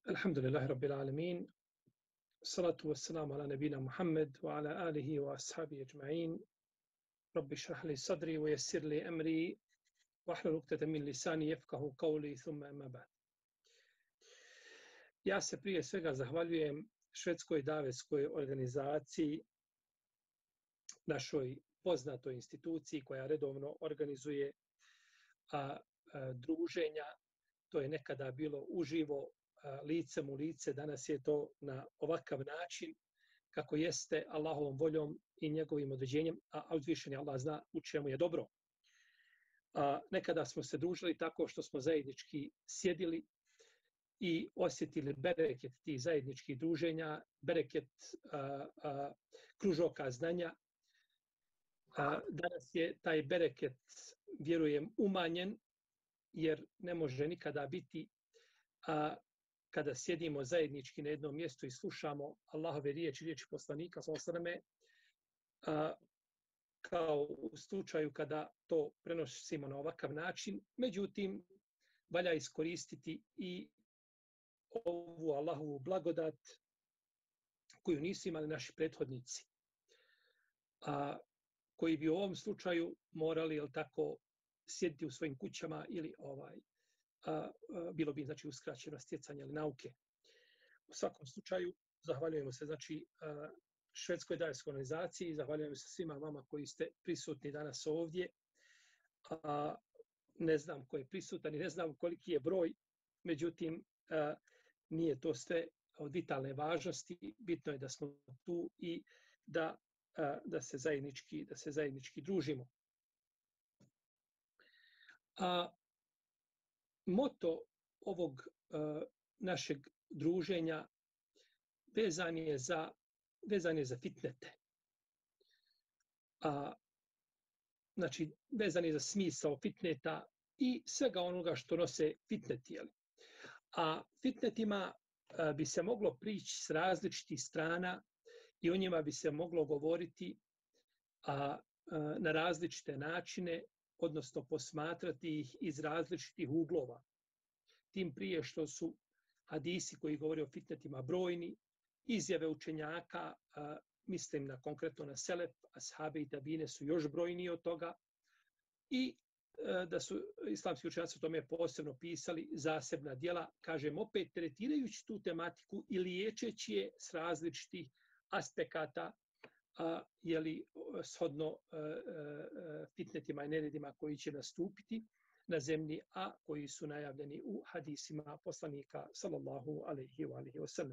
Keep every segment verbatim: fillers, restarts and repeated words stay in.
Alhamdulillahi Rabbil Alamin. Salatu wassalamu ala nabina Muhammad wa ala alihi wa ashabi ajma'in. Rabbi šrah li sadri wa yassir li amri wa ahlul uqdatan min lisani yafqahu qawli thumma amma ba'd. Ja se prije svega zahvaljujem švedskoj davetskoj organizaciji, našoj poznatoj instituciji koja redovno organizuje a, a, druženja. To je nekada bilo uživo, licem u lice, danas je to na ovakav način kako jeste Allahovom voljom i njegovim određenjem, a uzvišeni Allah zna u čemu je dobro. A, nekada smo se družili tako što smo zajednički sjedili i osjetili bereket tih zajedničkih druženja, bereket a, a, kružoka znanja. A, danas je taj bereket, vjerujem, umanjen, jer ne može nikada biti a, kada sjedimo zajednički na jednom mjestu i slušamo Allahove riječi, riječi poslanika sallallahu alejhi ve selleme, kao u slučaju kada to prenosimo na ovakav način. Međutim, valja iskoristiti i ovu Allahovu blagodat koju nisu imali naši prethodnici, a koji bi u ovom slučaju morali, jel tako, sjediti u svojim kućama ili ovaj A, a, bilo bi znači uskraćeno stjecanje ili nauke. U svakom slučaju zahvaljujemo se znači a, švedskoj davetskoj organizaciji, zahvaljujemo se svima vama koji ste prisutni danas ovdje. A, ne znam ko je prisutan i ne znam koliki je broj, međutim a, nije to sve od vitalne važnosti. Bitno je da smo tu i da a, da se zajednički da se zajednički družimo. A moto ovog uh, našeg druženja vezan je za, vezan je za fitnete. A, znači, vezan je za smisao fitneta i svega onoga što nose fitneti. Jeli? A fitnetima uh, bi se moglo prići s različitih strana i o njima bi se moglo govoriti a, uh, na različite načine, odnosno posmatrati ih iz različitih uglova. Tim prije što su hadisi koji govore o fitnetima brojni, izjave učenjaka, a, mislim na konkretno na selef, ashabe i tabine su još brojniji od toga, i a, da su islamski učenjaci o tome posebno pisali zasebna djela, kažem opet tretirajući tu tematiku i liječeći je s različitih aspekata, a, jeli, shodno a, a, fitnetima i neredima koji će nastupiti na zemlji, a koji su najavljeni u hadisima poslanika sallallahu alejhi ve alihi wasallam.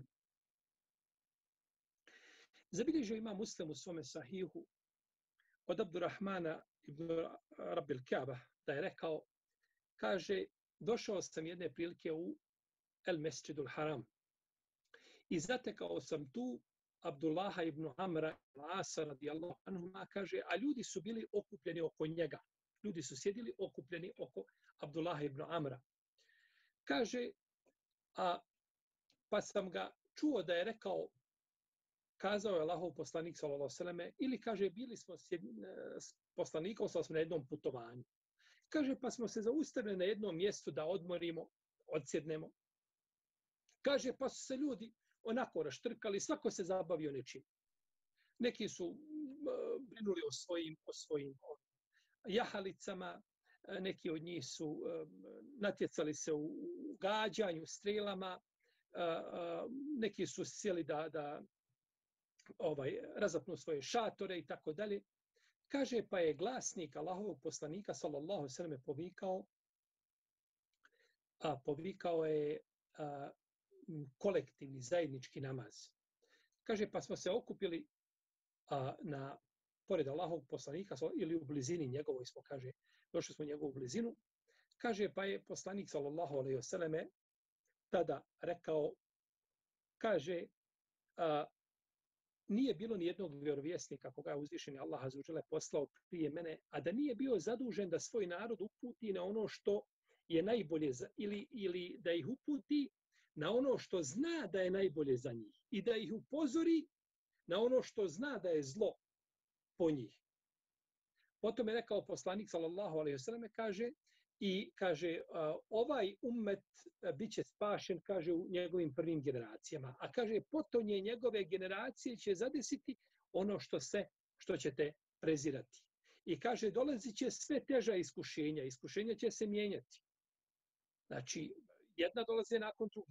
Zabilježio ima Muslim u svome sahihu od Abdurrahmana ibn Rabbil Kaaba da je rekao, kaže, došao sam jedne prilike u El Mesdžidul Haram i zatekao sam tu Abdullaha ibn Amra Asa radijallahu anhuma, kaže, a ljudi su bili okupljeni oko njega. Ljudi su sjedili okupljeni oko Abdullaha ibn Amra. Kaže, a pa sam ga čuo da je rekao, kazao je Allahov poslanik sallallahu alejhi ve selleme, ili kaže, bili smo s, s poslanikom smo na jednom putovanju. Kaže, pa smo se zaustavili na jednom mjestu da odmorimo, odsjednemo. Kaže, pa su se ljudi onako raštrkali, svako se zabavio nečim. Neki su uh, brinuli o svojim, o svojim jahalicama, neki od njih su uh, natjecali se u, u gađanju, strelama, uh, uh, neki su sjeli da, da ovaj, razapnu svoje šatore i tako dalje. Kaže, pa je glasnik Allahovog poslanika sallallahu alejhi ve selleme povikao, a povikao je a, kolektivni zajednički namaz. Kaže, pa smo se okupili a, na pored Allahovog poslanika ili u blizini njegovoj smo, kaže, došli smo u njegovu blizinu. Kaže, pa je poslanik sallallahu alejhi ve selleme tada rekao, kaže, a, nije bilo ni jednog vjerovjesnika koga je uzvišeni Allah azza wa dželle poslao prije mene, a da nije bio zadužen da svoj narod uputi na ono što je najbolje za, ili, ili da ih uputi na ono što zna da je najbolje za njih i da ih upozori na ono što zna da je zlo po njih. Potom je rekao poslanik sallallahu alejhi ve selleme, kaže, i kaže ovaj ummet bit će spašen, kaže, u njegovim prvim generacijama. A kaže, potonje njegove generacije će zadesiti ono što se, što ćete prezirati. I kaže, dolazit će sve teža iskušenja. Iskušenja će se mijenjati. Znači, jedna dolaze nakon drugi.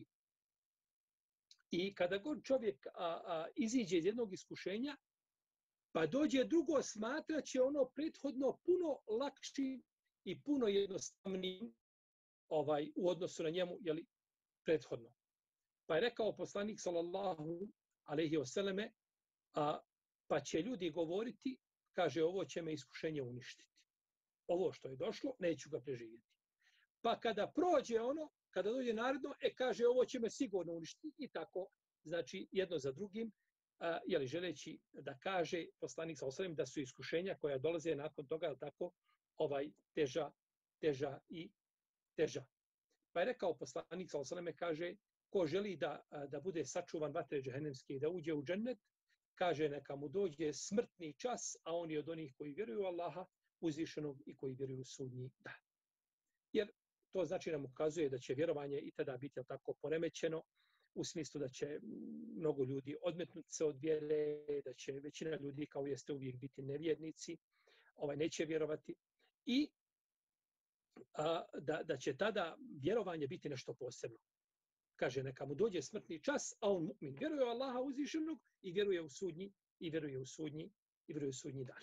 I kada god čovjek a, a, iziđe iz jednog iskušenja, pa dođe drugo, smatraće ono prethodno puno lakšim i puno jednostavnijim ovaj, u odnosu na njemu, jeli, prethodno. Pa je rekao poslanik sallallahu alejhi ve selleme, a pa će ljudi govoriti, kaže, ovo će me iskušenje uništiti. Ovo što je došlo, neću ga preživjeti. Pa kada prođe ono, kada dođe naredno, e, kaže, ovo će me sigurno uništiti. I tako, znači, jedno za drugim, a, jeli, želeći da kaže poslanik sallallahu alejhi ve sellem da su iskušenja koja dolaze nakon toga, tako, ovaj teža, teža i teža. Pa je rekao poslanik sallallahu alejhi ve sellem, kaže, ko želi da, da bude sačuvan vatre džehennemske i da uđe u džennet, kaže, neka mu dođe smrtni čas, a on je od onih koji vjeruju u Allaha uzvišenog i koji vjeruju u sudnji dan. Jer to znači nam ukazuje da će vjerovanje i tada biti tako poremećeno, u smislu da će mnogo ljudi odmetnuti se od vjere, da će većina ljudi, kao jeste, uvijek biti nevjernici, ovaj, neće vjerovati. I a, da, da će tada vjerovanje biti nešto posebno. Kaže, neka mu dođe smrtni čas, a on mu'min vjeruje u Allaha uzvišenog i vjeruje u sudnji, i vjeruje u sudnji, i vjeruje u sudnji dan.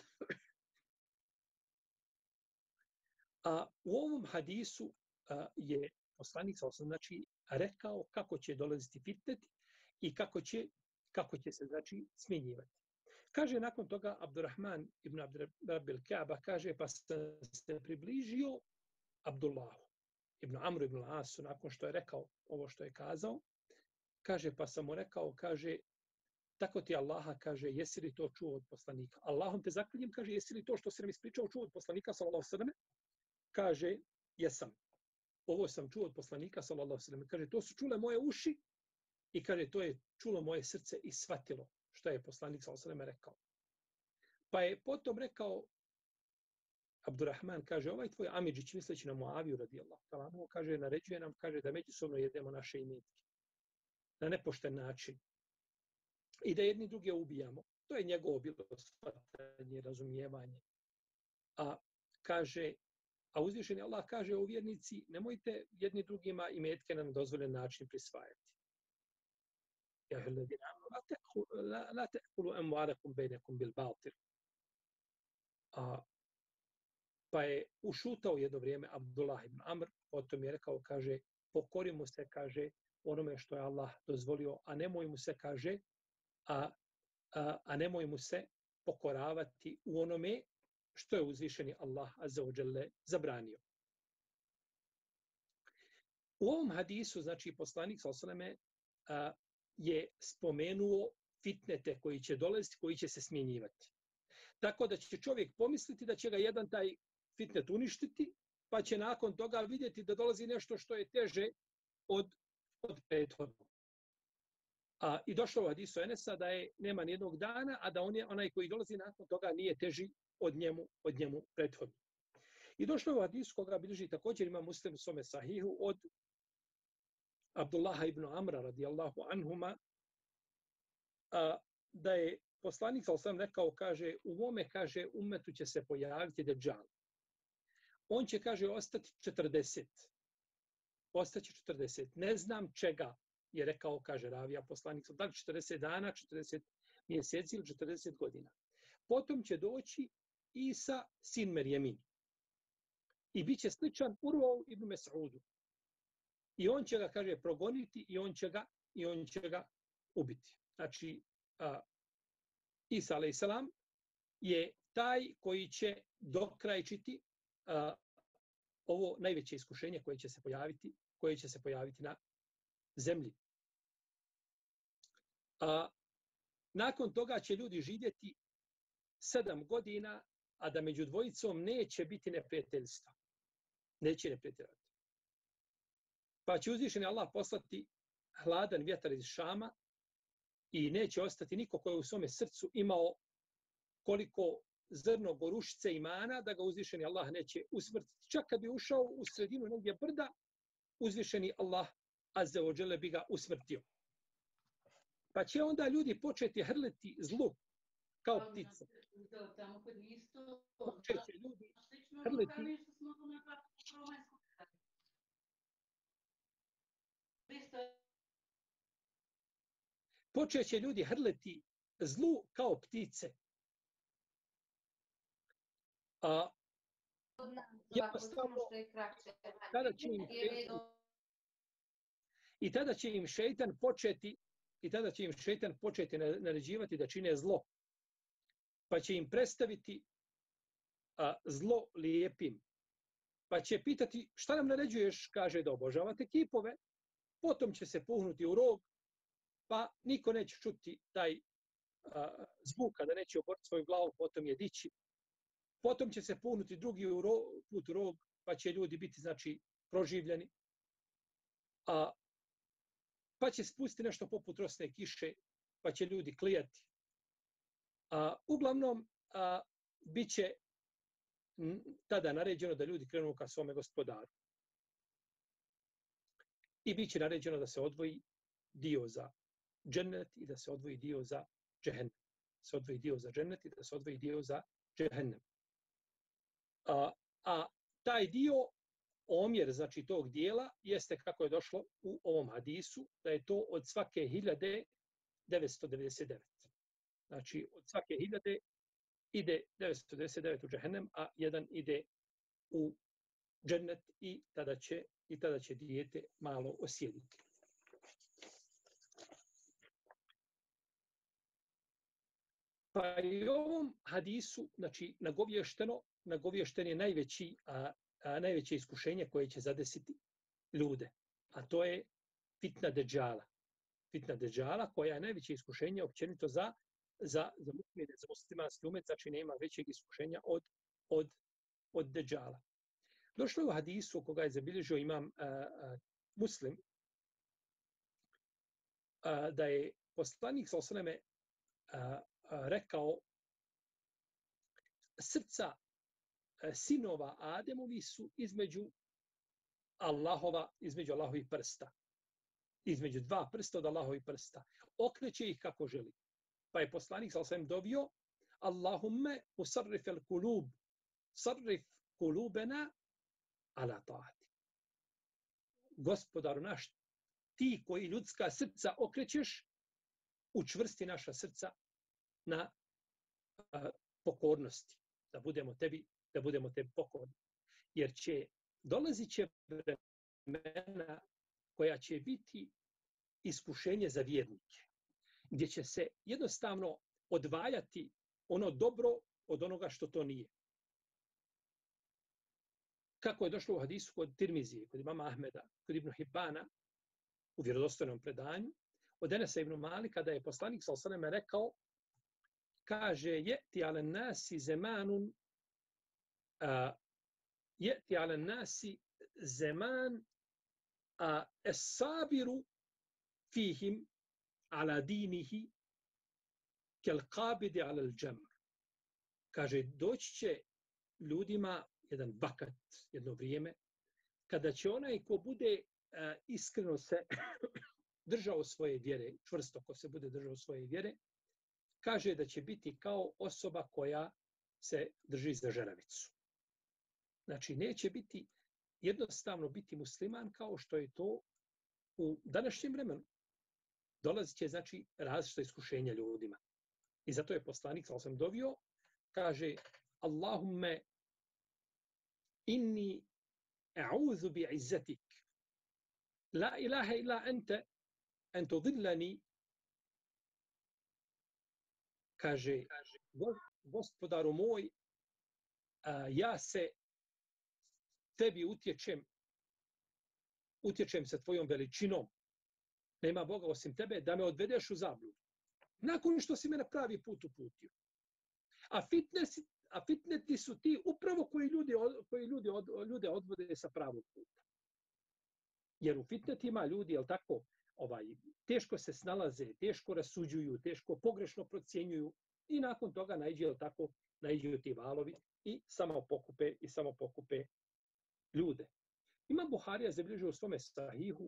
A u ovom hadisu a, je poslanik sallallahu znači rekao kako će dolaziti fitnet i kako će, kako će se, znači, smjenjivati. Kaže nakon toga Abdurrahman ibn Abdul Ka'ba, kaže, pa sam se približio Abdullahu ibn Amru ibn Asu, nakon što je rekao ovo što je kazao, kaže, pa sam mu rekao, kaže, tako ti Allaha, kaže, jesi li to čuo od poslanika? Allahom te zaklinjem, kaže, jesi li to što si nam ispričao čuo od poslanika, sallallahu alejhi ve sellem? Kaže, jesam. Ovo sam čuo od poslanika, sallallahu alejhi ve sellem. Kaže, to su čule moje uši i kaže, to je čulo moje srce i shvatilo što je poslanik, sallallahu alejhi ve sellem, rekao. Pa je potom rekao Abdurrahman, kaže, ovaj tvoj amidžić, misleći na Muaviju radijallahu ta'ala anhu, kaže, naređuje nam, kaže, da međusobno jedemo naše imetke na nepošten način i da jedni druge ubijamo. To je njegovo bilo shvatanje, razumijevanje. A kaže, a uzvišeni Allah kaže o vjernici, nemojte jedni drugima imetke na nedozvoljen način prisvajati. Ja ayyuhalladhina amanu la ta'kulu amwalakum bainakum bil batil. A pa je ušutao jedno vrijeme Abdullah ibn Amr, potom je rekao, kaže, pokorimo se, kaže, onome što je Allah dozvolio, a nemoj mu se, kaže, a, a, a nemoj mu se pokoravati u onome što je uzvišeni Allah azza wa jalla zabranio. U ovom hadisu, znači, poslanik sallallahu alejhi ve sellem je spomenuo fitnete koji će dolaziti, koji će se smjenjivati. Tako da će čovjek pomisliti da će ga jedan taj fitnet uništiti, pa će nakon toga vidjeti da dolazi nešto što je teže od, od prethodnog. A, I došlo u hadisu Enesa da je nema nijednog dana, a da on je, onaj koji dolazi nakon toga nije teži od njemu, od njemu prethodno. I došlo u hadisu koga bilježi također ima Muslim u svome sahihu od Abdullaha ibn Amra radijallahu anhuma, a, da je poslanik sallallahu alejhi ve sellem rekao, kaže, u mome, kaže, ummetu će se pojaviti Dejjal. On će, kaže, ostati četrdeset. Ostaće četrdeset. Ne znam čega je rekao, kaže ravija poslanik, da li četrdeset dana, četrdeset mjeseci ili četrdeset godina. Potom će doći Isa, sin Merjemin. I bit će sličan Urvau ibn Mes'udu. I on će ga, kaže, progoniti i on će ga, i on će ga ubiti. Znači, a, Isa alejhi selam je taj koji će dokrajčiti a, ovo najveće iskušenje koje će se pojaviti, koje će se pojaviti na zemlji. A nakon toga će ljudi živjeti sedam godina, a da među dvojicom neće biti neprijateljstva. Neće neprijateljati. Pa će uzvišeni Allah poslati hladan vjetar iz Šama i neće ostati niko koji je u svome srcu imao koliko zrno gorušice imana, da ga uzvišeni Allah neće usmrtiti. Čak kad bi ušao u sredinu negdje brda, uzvišeni Allah azza wa dželle bi ga usmrtio. Pa će onda ljudi početi hrliti zlu kao ptice. Počet će ljudi hrliti počet će ljudi hrliti zlu kao ptice. A jednostavno, tada će im šeitan, i tada će im šeitan početi i tada će im šeitan početi naređivati da čine zlo. Pa će im predstaviti a, zlo lijepim. Pa će pitati šta nam naređuješ, kaže da obožavate kipove. Potom će se puhnuti u rog, pa niko neće čuti taj a, zvuk kada neće oboriti svoju glavu, potom je dići. Potom će se puhnuti drugi u rog, put u rog, pa će ljudi biti znači proživljeni. A, pa će spustiti nešto poput rosne kiše, pa će ljudi klijati. A, uglavnom, a, bit će tada naređeno da ljudi krenu ka svome gospodaru. I bit će naređeno da se odvoji dio za džennet i da se odvoji dio za džehennem. Se odvoji dio za džennet i da se odvoji dio za džehennem. A, a taj dio, omjer znači tog dijela, jeste kako je došlo u ovom hadisu, da je to od svake hiljade devetsto devedeset devet. Znači, od svake hiljade ide devetsto devedeset devet u džehennem, a jedan ide u džennet i tada će, i tada će dijete malo osjediti. Pa i u ovom hadisu, znači, nagovješteno, nagovješten je najveći, a, a, najveće iskušenje koje će zadesiti ljude. A to je fitna deđala. Fitna deđala koja je najveće iskušenje općenito za za za mu'mine, za muslimanski umet, znači nema većeg iskušenja od od od deđala. Došlo je u hadisu koga je zabilježio imam a, a, Muslim a, da je poslanik sallallahu alejhi ve selleme rekao srca a, sinova Ademovi su između Allahova, između Allahovih prsta. Između dva prsta od Allahovih prsta. Okreće ih kako želi. Pa je poslanik sallallahu alejhi ve sellem dovio Allahumme usarrif al-kulub, sarrif kulubena ala ta'ati. Gospodaru naš, ti koji ljudska srca okrećeš, učvrsti naša srca na a, pokornosti, da budemo tebi, da budemo tebi pokorni. Jer će dolazit će vremena koja će biti iskušenje za vjernike, gdje će se jednostavno odvajati ono dobro od onoga što to nije. Kako je došlo u hadisu kod Tirmizije, kod imama Ahmeda, kod Ibn Hibana, u vjerodostojnom predanju, od Enesa ibn Malika, da je poslanik sallallahu alejhi ve sellem rekao, kaže, jeti ala nasi zemanun, uh, jeti ala nasi zeman, a es-sabiru fihim ala dinihi kel qabidi ala al-jamr. Kaže, doći će ljudima jedan vakat, jedno vrijeme, kada će onaj ko bude uh, iskreno se držao svoje vjere, čvrsto ko se bude držao svoje vjere, kaže da će biti kao osoba koja se drži za žeravicu. Znači, neće biti jednostavno biti musliman kao što je to u današnjem vremenu. Dolazit će, znači, različita iskušenja ljudima. I zato je poslanik, sallallahu alejhi ve sellem, dovio, kaže, Allahumme inni a'udhu bi'izzatik. La ilaha illa ente en tudillani. Kaže, gospodaru moj, a, ja se tebi utječem, utječem sa tvojom veličinom. Nema Boga osim tebe, da me odvedeš u zabludu. Nakon što si me na pravi put uputio. A, fitness, a fitneti su ti upravo koji ljudi, koji ljudi od, ljude odvode sa pravog puta. Jer u fitnetima ljudi, jel tako, ovaj, teško se snalaze, teško rasuđuju, teško pogrešno procjenjuju i nakon toga naiđe, jel tako, naiđu ti valovi i samo pokupe i samo pokupe ljude. Imam Buharija zabilježio u svome sahihu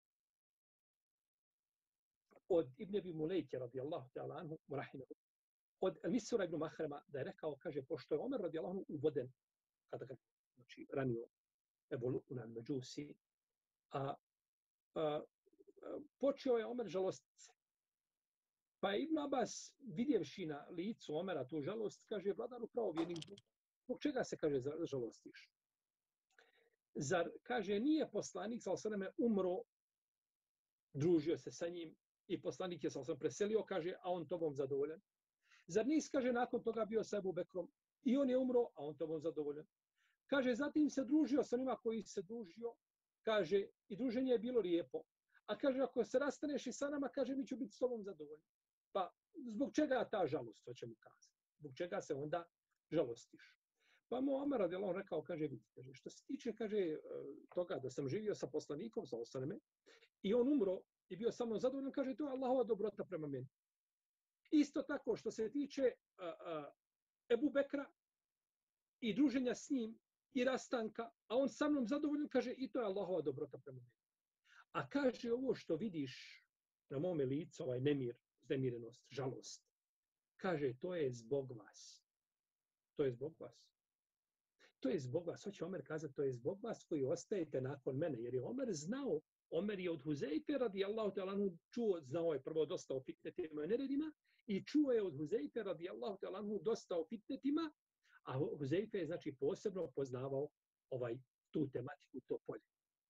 od Ibn Abi Mulejke radijallahu ta'ala anhu rahimahu, od Misura ibn Mahrema da je rekao, kaže, pošto je Omer radijallahu anhu uvoden, kada ga znači, ranio Ebu Unan Međusi, a, a, a počeo je Omer žalostiti se. Pa je Ibn Abbas, vidjevši na licu Omera tu žalost, kaže, vladaru pravovjernik, zbog čega se, kaže, žalostiš? Zar, kaže, nije poslanik, sal sveme, umro, družio se sa njim i poslanik je sal sveme preselio, kaže, a on tobom zadovoljan? Zar nis, kaže, nakon toga bio sa Ebu Bekrom i on je umro, a on tobom zadovoljan? Kaže, zatim se družio sa onima koji se družio, kaže, i druženje je bilo lijepo. A kaže, ako se rastaneš i sa nama, kaže, mi ću biti s tobom zadovoljan. Pa, zbog čega ta žalost, to će mu kazati? Zbog čega se onda žalostiš? Pa mu Omer radijallahu anhu rekao, kaže, vidite, što se tiče, kaže, toga da sam živio sa poslanikom, sa osaneme, i on umro i bio sa mnom zadovoljan, kaže, to je Allahova dobrota prema meni. Isto tako, što se tiče uh, uh, Ebu Bekra i druženja s njim i rastanka, a on sa mnom zadovoljan, kaže, i to je Allahova dobrota prema meni. A kaže, ovo što vidiš na mome licu, ovaj nemir, znemirenost, žalost, kaže, to je zbog vas. To je zbog vas. To je zbog vas. Hoće Omer kazati, to je zbog vas koji ostajete nakon mene. Jer je Omer znao, Omer je od Huzeyfe radijallahu ta'ala anhu čuo, znao je prvo dosta o fitnetima i neredima, i čuo je od Huzeyfe radijallahu ta'ala anhu dosta o fitnetima, a Huzeyfe je znači posebno poznavao ovaj tu tematiku, to polje.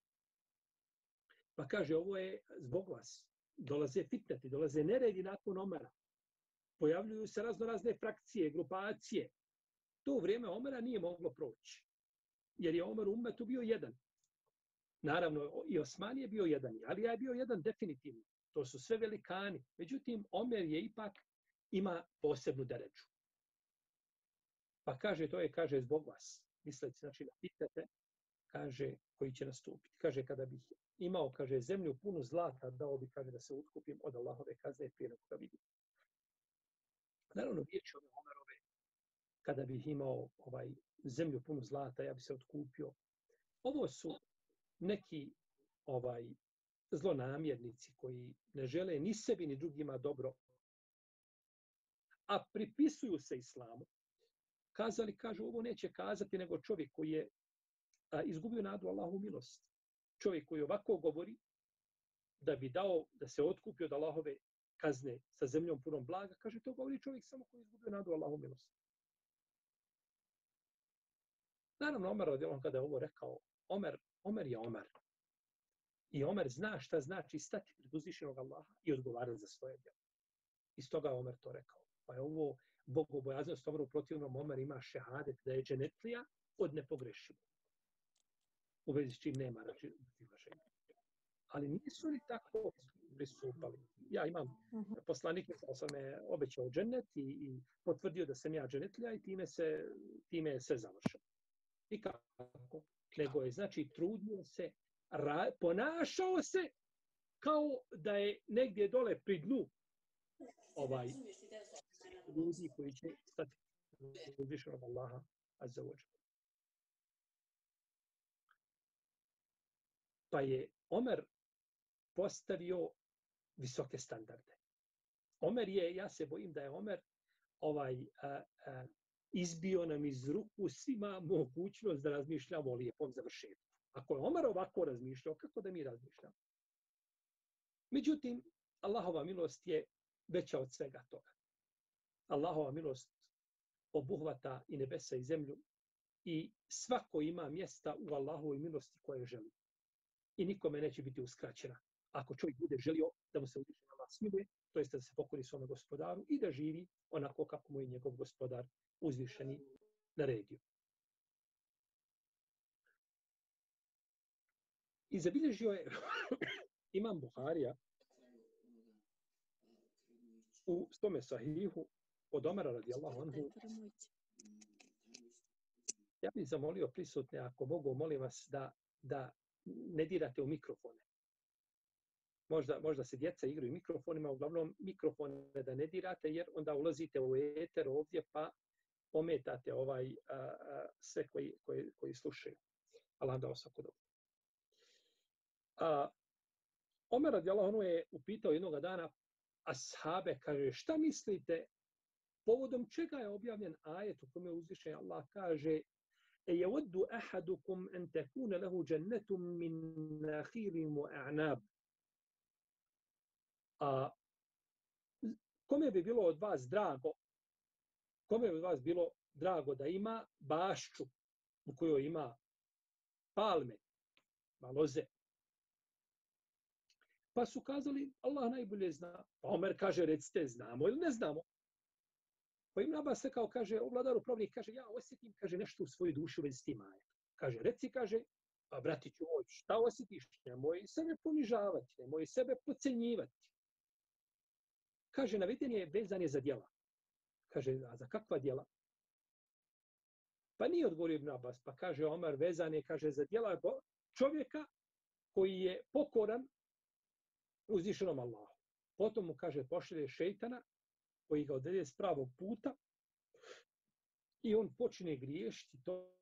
Pa kaže, ovo je zbog vas. Dolaze fitneti, dolaze neredi nakon Omera. Pojavljuju se razno razne frakcije, grupacije. To u vrijeme Omera nije moglo proći. Jer je Omer u ummetu bio jedan. Naravno, i Osman je bio jedan, ali ja je bio jedan definitivno. To su sve velikani. Međutim, Omer je ipak ima posebnu deređu. Pa kaže, to je, kaže, zbog vas. Mislite, znači, da pitate, kaže, koji će nastupiti. Kaže, kada bih imao, kaže, zemlju punu zlata, dao bi, kaže, da se utkupim od Allahove kazne prije nego ga vidim. Naravno, riječi ove Omerove, kada bih imao ovaj zemlju punu zlata, ja bi se otkupio. Ovo su neki ovaj zlonamjernici koji ne žele ni sebi ni drugima dobro, a pripisuju se islamu. Kazali, kažu, ovo neće kazati nego čovjek koji je a, izgubio nadu Allahu milost. Čovjek koji ovako govori da bi dao da se otkupi od Allahove kazne sa zemljom punom blaga, kaže, to govori čovjek samo koji je izgubio nadu Allahu milost. Naravno, Omer radijallahu kada je ovo rekao, Omer, Omer je Omer. I Omer zna šta znači stati pred uzvišenog Allaha i odgovarati za svoje djelo. I stoga je Omer to rekao. Pa je ovo bogobojaznost, Omer u protivnom Omer ima šehadet da je dženetlija od nepogrešivog. U vezi s čim nema razilaženja. Ali nisu li tako pristupali? Ja imam poslanik, sam me obećao džennet i, i potvrdio da sam ja dženetlija i time se, time je sve završeno. I kako? Nego je, znači, trudio se, ra, ponašao se kao da je negdje dole pri dnu ovaj ljudi koji će stati uzvišenog Allaha azza wa dželle. Pa je Omer postavio visoke standarde. Omer je, ja se bojim da je Omer ovaj a, a, izbio nam iz ruku svima mogućnost da razmišljamo o lijepom završetku. Ako je Omer ovako razmišljao, kako da mi razmišljamo? Međutim, Allahova milost je veća od svega toga. Allahova milost obuhvata i nebesa i zemlju i svako ima mjesta u Allahovoj milosti koje želi. I nikome neće biti uskraćena. Ako čovjek bude želio da mu se uzvišeni Allah smiluje, to jest da se pokori svome gospodaru i da živi onako kako mu je njegov gospodar uzvišeni naredio. I zabilježio je imam Buharija u svome sahihu od Omara radijallahu anhu. Ja bih zamolio prisutne, ako mogu, molim vas da, da ne dirate u mikrofone. Možda, možda se djeca igraju mikrofonima, uglavnom mikrofone da ne dirate, jer onda ulazite u eter ovdje, pa ometate ovaj, a, a, sve koji, koji, koji slušaju. Allah dao svako dobro. A, Omer radijallahu anhu je upitao jednog dana ashabe, kaže, šta mislite povodom čega je objavljen ajet u kome uzvišeni Allah kaže e yawaddu ahadukum an takuna lahu jannatun min nakhilin wa a'nab. A kome bi bilo od vas drago, kome bi od vas bilo drago da ima bašču u kojoj ima palme, loze. Pa su kazali, Allah najbolje zna. Pa Omer kaže, recite, znamo ili ne znamo. Pa Ibn Abbas rekao, kaže, o vladaru pravnih, kaže, ja osjetim, kaže, nešto u svojoj duši u vezi s tim ajetom. Kaže, reci, kaže, pa bratiću moj, šta osjetiš? Nemoj sebe ponižavati, nemoj sebe pocenjivati. Kaže, naveden je vezan je za djela. Kaže, a za kakva djela? Pa nije odgovorio Ibn Abbas, pa kaže Omer, vezan je, kaže, za djela čovjeka koji je pokoran uzvišenom Allahu. Potom mu, kaže, pošalje šejtana koji ga odvede s pravog puta i on počne griješiti to.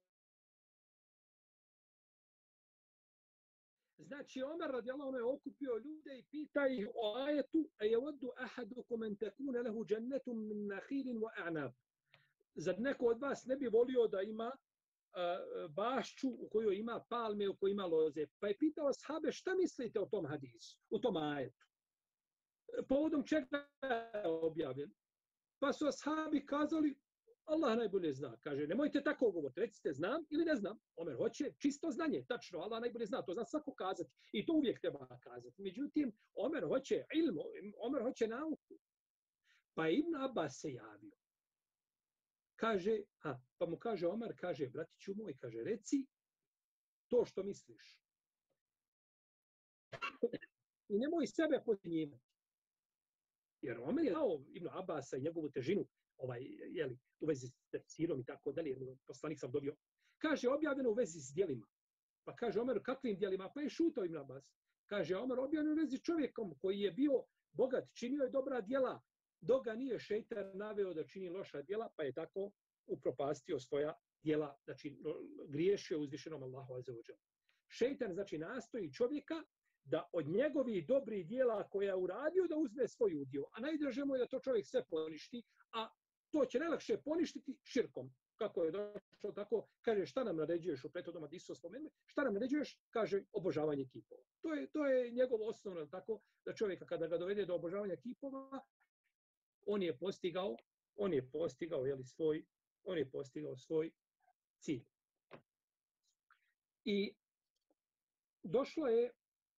Znači, Omer radijallahu anhu je okupio ljude i pita ih o ajetu a yawaddu ahadukum an takuna lahu jannatun min nakhilin wa a'nab. Zar neko od vas ne bi volio da ima uh, bašću u kojoj ima palme, u kojoj ima loze? Pa je pitao ashabe, šta mislite o tom hadisu, u tom ajetu? Povodom čega je objavljen? Pa su ashabi kazali, Allah najbolje zna. Kaže, nemojte tako govoriti, recite znam ili ne znam. Omer hoće čisto znanje, tačno, Allah najbolje zna, to zna svako kazati. I to uvijek treba kazati. Međutim, Omer hoće ilmu, Omer hoće nauku. Pa Ibn Abbas se javio. Kaže, a, pa mu kaže Omer, kaže, bratiću moj, kaže, reci to što misliš. I nemoj sebe podcjenjivati. Jer Omer je dao Ibn Abbasa i njegovu težinu ovaj, jeli, u vezi s tefsirom i tako dalje, poslanik sam dobio. Kaže, objavljeno u vezi s djelima. Pa kaže Omer, kakvim djelima? Pa je šutao Ibn Abbas. Kaže, Omer, objavljeno u vezi s čovjekom koji je bio bogat, činio je dobra djela, dok ga nije šejtan naveo da čini loša djela, pa je tako upropastio svoja djela, znači griješio uzvišenom Allahu azza wa dželle. Šejtan znači nastoji čovjeka da od njegovih dobrih djela koja je uradio da uzme svoj udio. A najdraže mu je da to čovjek sve poništi, a to će najlakše poništiti širkom. Kako je došlo tako, kaže šta nam naređuješ, u prethodnom hadisu spomenuli, šta nam naređuješ, kaže obožavanje kipova. To je, to je njegovo osnovno tako da čovjeka kada ga dovede do obožavanja kipova, on je postigao, on je postigao je li svoj, on je postigao svoj cilj. I došlo je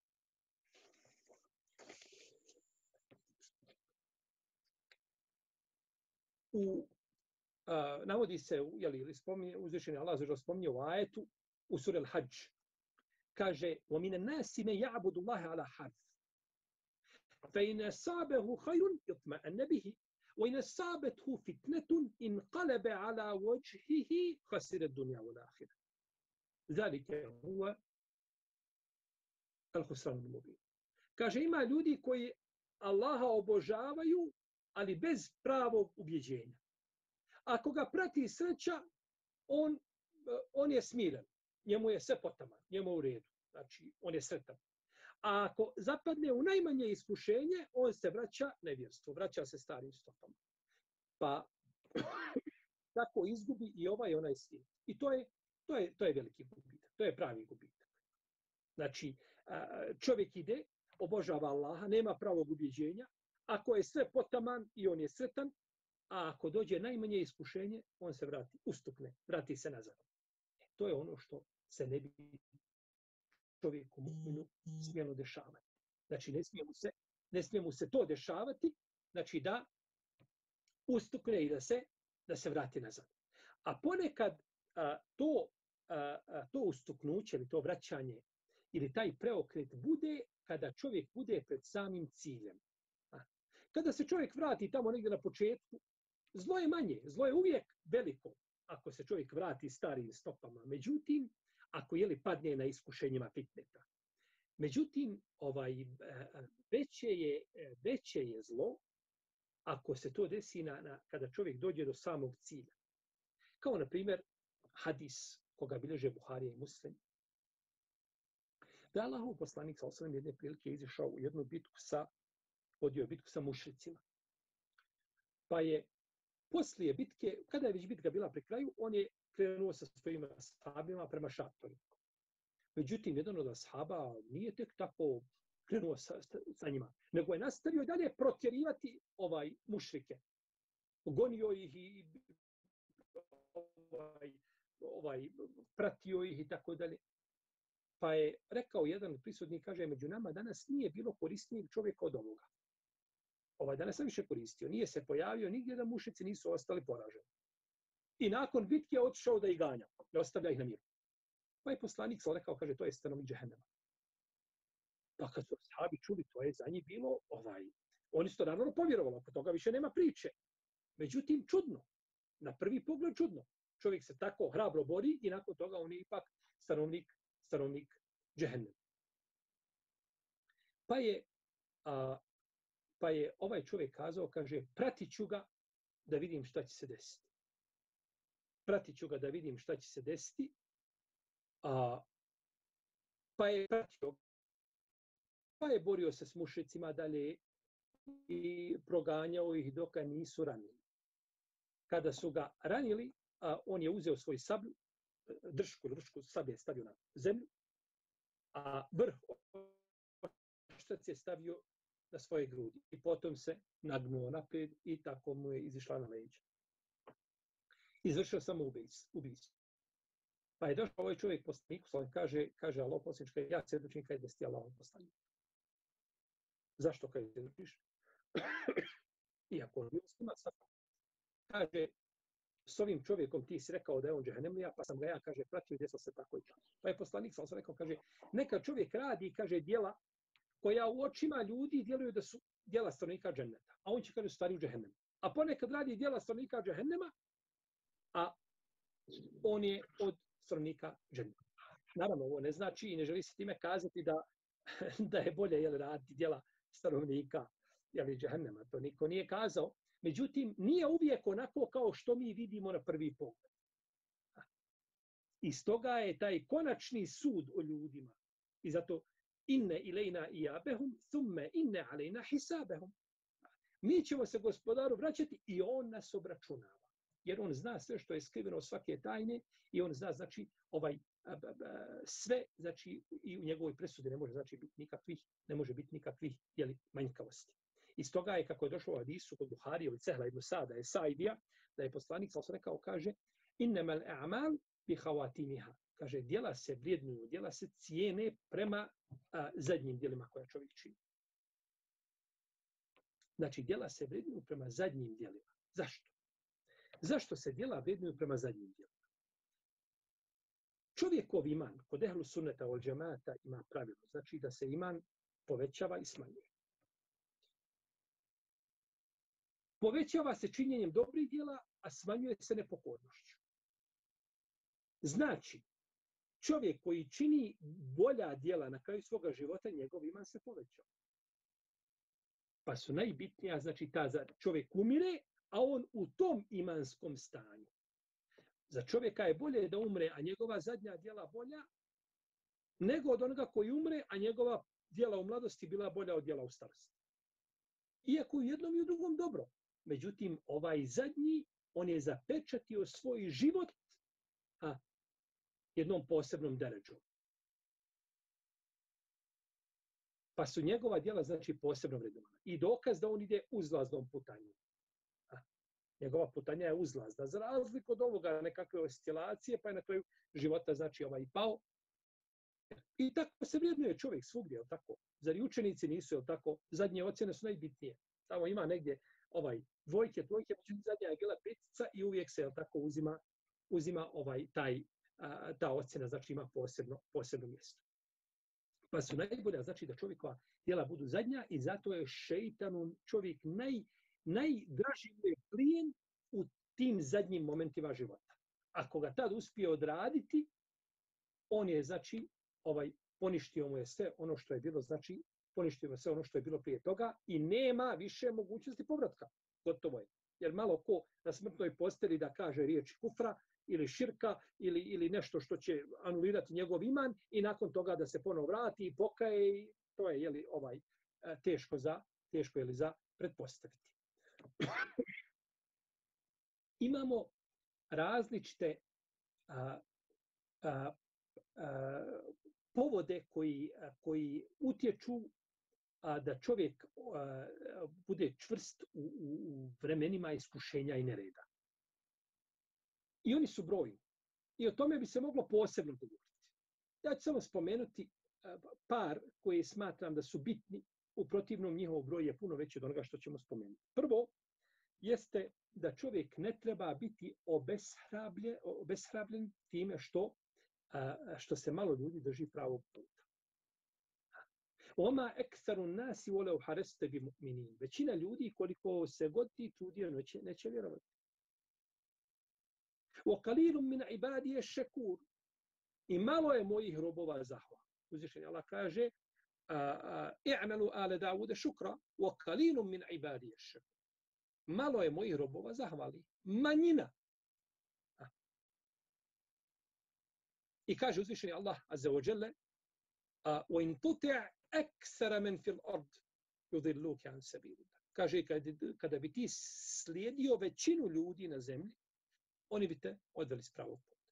u a, navodi se je li spominje uzvišeni Allah za spominje u ajetu u suri Al-Hadž. Kaže: "Wa minan nasi man ya'budu Allaha 'ala harf. Fa in asabahu khayrun yatma'anna bihi, wa in asabathu fitnatun inqalaba 'ala wajhihi khasira ad-dunya wal akhirah. Zalika huwa al-khusran al-mubin." Kaže, ima ljudi koji Allaha obožavaju, ali bez pravog ubjeđenja. Ako ga prati sreća, on, on je smiren. Njemu je sve potaman, njemu je u redu. Znači, on je sretan. A ako zapadne u najmanje iskušenje, on se vraća nevjerstvo, vraća se starim stopama. Pa tako izgubi i ovaj i onaj svijet. I to je, to je, to je veliki gubitak. To je pravi gubitak. Znači, čovjek ide, obožava Allaha, nema pravog ubjeđenja. Ako je sve potaman i on je sretan, a ako dođe najmanje iskušenje, on se vrati, ustukne, vrati se nazad. To je ono što se ne bi čovjeku mu'minu smjelo dešavati. Znači, ne smije mu se, ne smije mu se to dešavati, znači da ustukne i da se, da se vrati nazad. A ponekad a, to, a, a, to ustuknuće ili to vraćanje ili taj preokret bude kada čovjek bude pred samim ciljem. A, kada se čovjek vrati tamo negdje na početku, zlo je manje, zlo je uvijek veliko ako se čovjek vrati starim stopama. Međutim, ako jeli padne na iskušenjima fitneta. Međutim, ovaj, veće, je, veće je zlo ako se to desi na, na, kada čovjek dođe do samog cilja. Kao, na primjer, hadis koga bilježe Buharija i Muslim. Da je Allahov poslanik sa osam jedne prilike izišao u jednu bitku sa, vodio bitku sa mušricima. Pa je poslije bitke, kada je već bitka bila pri kraju, on je krenuo sa svojim ashabima prema šatoru. Međutim, jedan od ashaba nije tek tako krenuo sa, sa njima, nego je nastavio dalje protjerivati ovaj mušrike. Gonio ih i ovaj, ovaj, pratio ih i tako dalje. Pa je rekao jedan od prisutnih, kaže, među nama danas nije bilo korisnijeg čovjeka od ovoga. Ovaj danas sam više koristio. Nije se pojavio nigdje da mušici nisu ostali poraženi. I nakon bitke je otišao da ih ganja. Ne ostavlja ih na miru. Pa je poslanik sal rekao, kaže, to je stanovnik džehennema. Pa kad su sahabi čuli, to je za njih bilo, ovaj, oni su to naravno povjerovali, oko toga više nema priče. Međutim, čudno. Na prvi pogled čudno. Čovjek se tako hrabro bori i nakon toga on je ipak stanovnik, stanovnik džehennema. Pa je, a, pa je ovaj čovjek kazao, kaže, pratit ću ga da vidim šta će se desiti. Pratit ću ga da vidim šta će se desiti. A, pa je pratio, pa je borio se s mušicima dalje i proganjao ih dok ga nisu ranili. Kada su ga ranili, a, on je uzeo svoj sablju, dršku, dršku sablje stavio na zemlju, a vrh oštrac je stavio na svoje grudi. I potom se nagnuo naprijed i tako mu je izišla na leđa. Izvršio samo ubijstvo. Pa je došao ovaj čovjek poslaniku, kaže, kaže Allah poslanič, ja svjedočim kaj da si Allah poslanik. Zašto kaj svjedočiš? Iako on bio s njima sam. Kaže, s ovim čovjekom ti si rekao da je on džehennemlija, pa sam ga ja, kaže, pratio i desio se tako i tako. Pa je poslanik sam rekao, kaže, neka čovjek radi, kaže, djela koja u očima ljudi djeluju da su djela stanovnika dženneta. A on će, kaže, stvari u džehennemu. A ponekad radi djela stanovnika džehennema, a on je od stanovnika dženneta. Naravno, ovo ne znači i ne želi se time kazati da, da je bolje jel, raditi djela stanovnika jel, džehennema. To niko nije kazao. Međutim, nije uvijek onako kao što mi vidimo na prvi pogled. I stoga je taj konačni sud o ljudima. I zato inne ilejna ijabehum, thumme inne alejna hisabehum. Mi ćemo se gospodaru vraćati i on nas obračunava. Jer on zna sve što je skriveno od svake tajne i on zna, znači, ovaj, a, a, a, sve, znači, i u njegovoj presudi ne može, znači, biti nikakvih, ne može biti nikakvih, jeli, manjkavosti. I stoga je, kako je došlo u hadisu kod Buharije od Sehla ibn Sada, je Saidija, da je poslanik sallallahu rekao, kaže, innamal a'mal bi khawatimha. Kaže, djela se vrijednuju, djela se cijene prema a, zadnjim djelima koja čovjek čini. Znači, djela se vrijednuju prema zadnjim djelima. Zašto? Zašto se djela vrijednuju prema zadnjim djelima? Čovjekov iman, kod ehlu sunneta wal džemata ima pravilo, znači da se iman povećava i smanjuje. Povećava se činjenjem dobrih djela, a smanjuje se nepokornošću. Znači, čovjek koji čini bolja djela na kraju svoga života, njegov iman se povećava. Pa su najbitnija, znači, ta za čovjek umire, a on u tom imanskom stanju. Za čovjeka je bolje da umre, a njegova zadnja djela bolja, nego od onoga koji umre, a njegova djela u mladosti bila bolja od djela u starosti. Iako u jednom i u drugom dobro. Međutim, ovaj zadnji, on je zapečatio svoj život a, jednom posebnom deređom. Pa su njegova djela, znači, posebno vrednovana. I dokaz da on ide uzlaznom putanjem. A, njegova putanja je uzlazna. Za razliku od ovoga nekakve oscilacije, pa je na kraju života, znači, ovaj pao. I tako se vrijednuje čovjek svugdje, je tako? Zar i učenici nisu, je tako? Zadnje ocjene su najbitnije. Tamo ima negdje ovaj dvojke, dvojke, međutim zadnja je bila petica i uvijek se, je tako, uzima, uzima ovaj taj, a, ta ocjena, znači ima posebno, posebno mjesto. Pa su najbolja, znači da čovjekova djela budu zadnja i zato je šeitanu čovjek naj, najdraži mu je plijen u tim zadnjim momentima života. Ako ga tad uspije odraditi, on je, znači, ovaj, poništio mu je sve ono što je bilo, znači, poništio mu sve ono što je bilo prije toga i nema više mogućnosti povratka. Gotovo je. Jer malo ko na smrtnoj posteli da kaže riječ kufra ili širka ili, ili nešto što će anulirati njegov iman i nakon toga da se ponovo vrati i pokaje i to je jeli, ovaj, teško, za, teško je li za pretpostaviti. Imamo različite a, a, a, povode koji, a, koji utječu a, da čovjek a, bude čvrst u, u, u vremenima iskušenja i nereda. I oni su brojni. I o tome bi se moglo posebno govoriti. Ja ću samo spomenuti a, par koji smatram da su bitni, u protivnom njihov broj je puno veći od onoga što ćemo spomenuti. Prvo jeste da čovjek ne treba biti obeshrabljen, obeshrabljen time što, a, što se malo ljudi drži pravog puta. Oma ekstaru nasi voleu hareste bi mu'minin. Većina ljudi koliko se god ti trudio neće, neće vjerovati. O kalilum min ibadije šekur. I malo je mojih robova zahvala. Uzvišenje Allah kaže i'malu ale Davude šukra o kalilum min ibadije šekur. Malo je mojih robova zahvali. Manjina. A. I kaže uzvišenje Allah azza wa jalla wa in tuti' aksara men fil ard yudilluka an sabilillah. Kaže kada, kada bi ti slijedio većinu ljudi na zemlji, oni bi te odveli s pravog puta.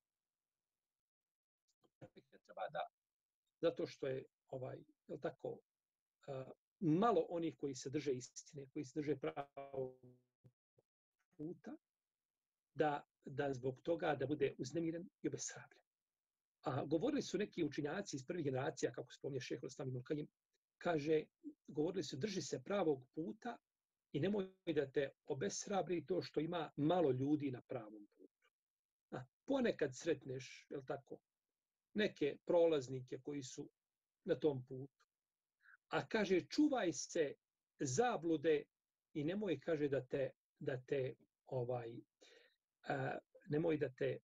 Ne treba da, zato što je ovaj, je tako, uh, malo onih koji se drže istine, koji se drže pravog puta, da, da zbog toga da bude uznemiren i obeshrabljen. A govorili su neki učinjaci iz prvih generacija, kako spominje šejh Islam ibn Kajim, kaže, govorili su drži se pravog puta i nemoj da te obeshrabri to što ima malo ljudi na pravom putu. A, ponekad sretneš, je li tako, neke prolaznike koji su na tom putu. A kaže, čuvaj se zablude i nemoj, kaže, da te, da te ovaj, a, nemoj da te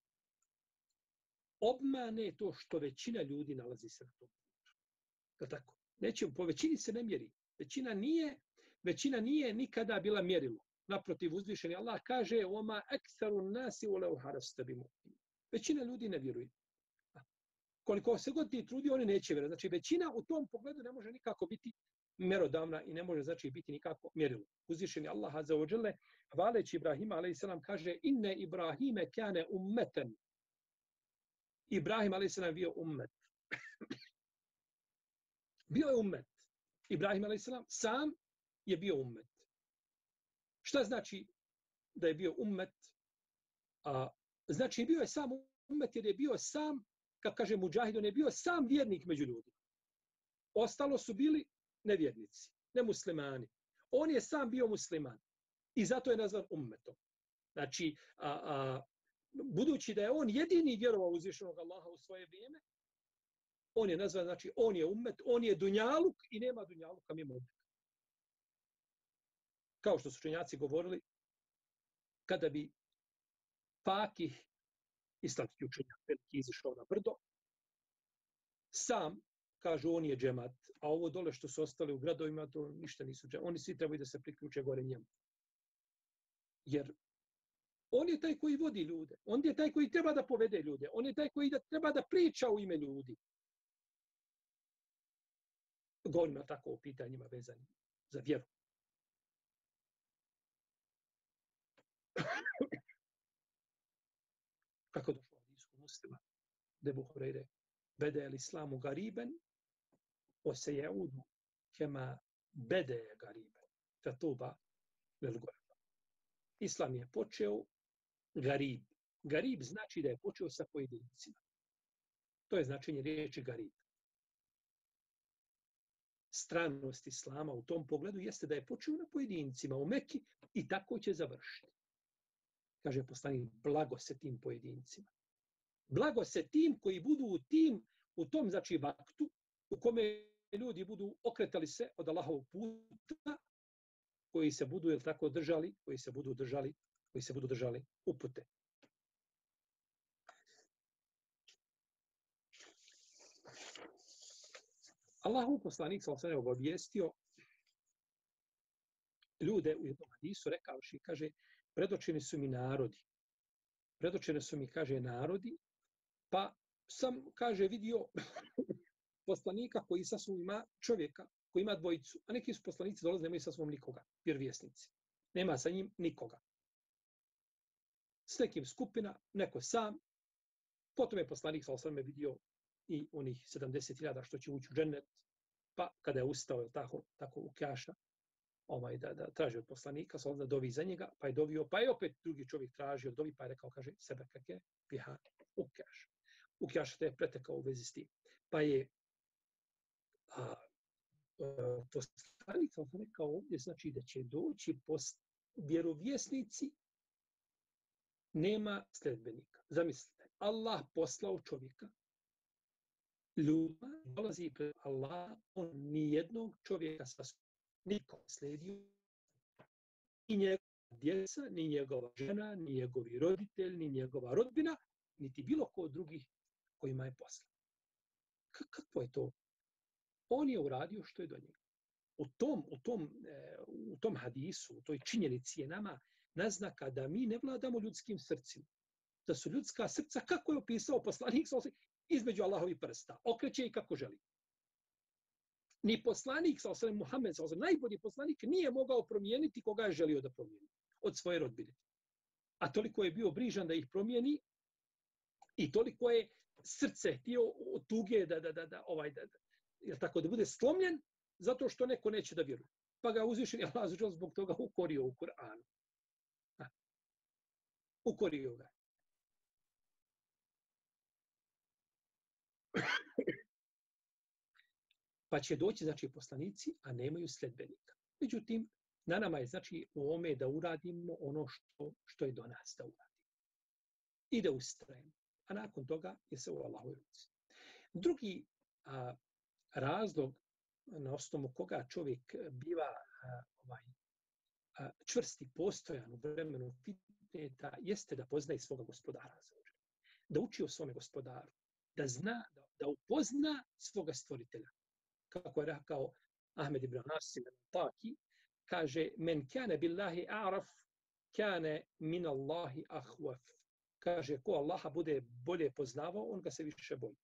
obmane to što većina ljudi nalazi se na tom putu. Je li tako? Neće, po većini se ne mjeri. Većina nije, većina nije nikada bila mjerilo. Naprotiv, uzvišeni Allah kaže oma ekstaru nasi voleu harasta bi mu'min. Većina ljudi ne vjeruje. Koliko se god ti trudi, oni neće vjerovati. Znači, većina u tom pogledu ne može nikako biti mjerodavna i ne može znači biti nikako mjerilo. Uzvišeni Allah azza wa dželle hvaleći Ibrahima alejhi selam kaže inne Ibrahime kane ummeten. Ibrahim alejhi selam bio ummet. Bio je ummet. Ibrahim alejhi selam sam je bio ummet. Šta znači da je bio ummet? A, znači bio je sam ummet jer je bio sam, kako kaže Mudžahid, on je bio sam vjernik među ljudima. Ostalo su bili nevjernici, nemuslimani. On je sam bio musliman i zato je nazvan ummetom. Znači, a, a, budući da je on jedini vjerovao uzvišenog Allaha u svoje vrijeme, on je nazvan, znači, on je ummet, on je dunjaluk i nema dunjaluka mimo ummeta. Kao što su učenjaci govorili, kada bi Fakih, islamski učenjak, veliki izišao na brdo, sam, kažu, on je džemat, a ovo dole što su ostali u gradovima, to ništa nisu džemat. Oni svi trebaju da se priključe gore njemu. Jer on je taj koji vodi ljude. On je taj koji treba da povede ljude. On je taj koji da treba da priča u ime ljudi. Govorimo tako o pitanjima vezanim za vjeru. Kako došlo od isku muslima? Debu Hureyre. Bede el islamu gariben, o se jeudu kema bede je gariben. Fatuba lel goreba. Islam je počeo garib. Garib znači da je počeo sa pojedincima. To je značenje riječi garib. Stranost islama u tom pogledu jeste da je počeo na pojedincima u Meki i tako će završiti. Kaže poslanik, blago se tim pojedincima. Blago se tim koji budu u tim, u tom znači vaktu, u kome ljudi budu okretali se od Allahovog puta, koji se budu, jel tako, držali, koji se budu držali, koji se budu držali upute. Allahov poslanik sallallahu alejhi ve sellem obavijestio ljude u jednom hadisu rekavši, kaže, predočeni su mi narodi. Predočeni su mi, kaže, narodi, pa sam, kaže, vidio poslanika koji sa svom ima čovjeka, koji ima dvojicu, a neki su poslanici dolaze, nemaju sa svom nikoga, vjerovjesnici. Nema sa njim nikoga. S nekim skupina, neko sam, potom je poslanik sa osvrame vidio i onih sedamdeset hiljada što će ući u džennet, pa kada je ustao, je tako, tako u kjaša, ovaj, da, da traži od poslanika, sa onda dovi za njega, pa je dovio, pa je opet drugi čovjek tražio, dovi, pa je rekao, kaže, sebe kake, piha, u kjaša. U kjaša te je pretekao u vezi s tim. Pa je a, a, poslanik sa osvrame rekao ovdje, znači da će doći post, vjerovjesnici, nema sledbenika. Zamislite, Allah poslao čovjeka, ljudima dolazi pred Allah, on ni jednog čovjeka sa nikom sledio, ni njegova djeca, ni njegova žena, ni njegovi roditelj, ni njegova rodbina, niti bilo ko od drugih kojima je poslao. Kako je to? On je uradio što je do njega. U tom, u tom, u tom hadisu, u toj činjenici je nama naznaka da mi ne vladamo ljudskim srcima. Da su ljudska srca, kako je opisao poslanik, između Allahovi prsta. Okreće i kako želi. Ni poslanik, sa osam Muhammed, sa osam, najbolji poslanik, nije mogao promijeniti koga je želio da promijeni od svoje rodbine. A toliko je bio brižan da ih promijeni i toliko je srce htio od tuge da, da, da, da, ovaj, da, da, jel tako, da bude slomljen zato što neko neće da vjeruje. Pa ga uzvišen je Allah zbog toga ukorio u Kur'anu. Ukorio ga. Pa će doći, znači, poslanici, a nemaju sledbenika. Međutim, na nama je, znači, u ome da uradimo ono što, što je do nas da uradimo. I da ustrajemo. A nakon toga je se u Allahovoj ruci. Drugi a, razlog na osnovu koga čovjek biva a, ovaj, a, čvrsti postojan u vremenu fitneta jeste da poznaje svoga gospodara. Da uči o svome gospodaru. Da zna, da, da upozna svoga stvoritelja. Kako je rekao Ahmed ibn Nasim al-Taki, kaže, men kane billahi a'raf, kane min Allahi ahwaf. Kaže, ko Allaha bude bolje poznavao, on ga se više boji.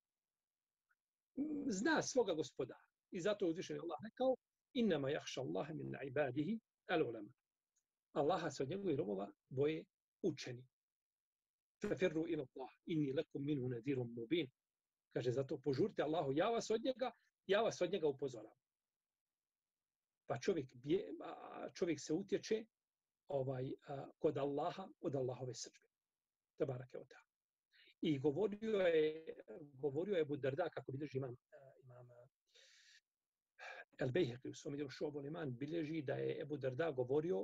Zna svoga gospodara. I zato uzvišen je Allah rekao, innama jahša Allaha min ibadihi al-ulama. Allaha se od njegovih robova boje učeni. Fafirru ila Allah, inni lakum minhu nadirum mubin. Kaže, zato požurite Allahu, ja vas od njega, ja vas od njega upozoram. Pa čovjek, bje, čovjek se utječe ovaj, kod Allaha, od Allahove srdbe. Tabarake o ta'ala. I govorio je, govorio je Abu Darda, kako bilježi imam, imam El-Bejheqi u svom djelu Šu'abul Iman, bilježi da je Abu Darda govorio,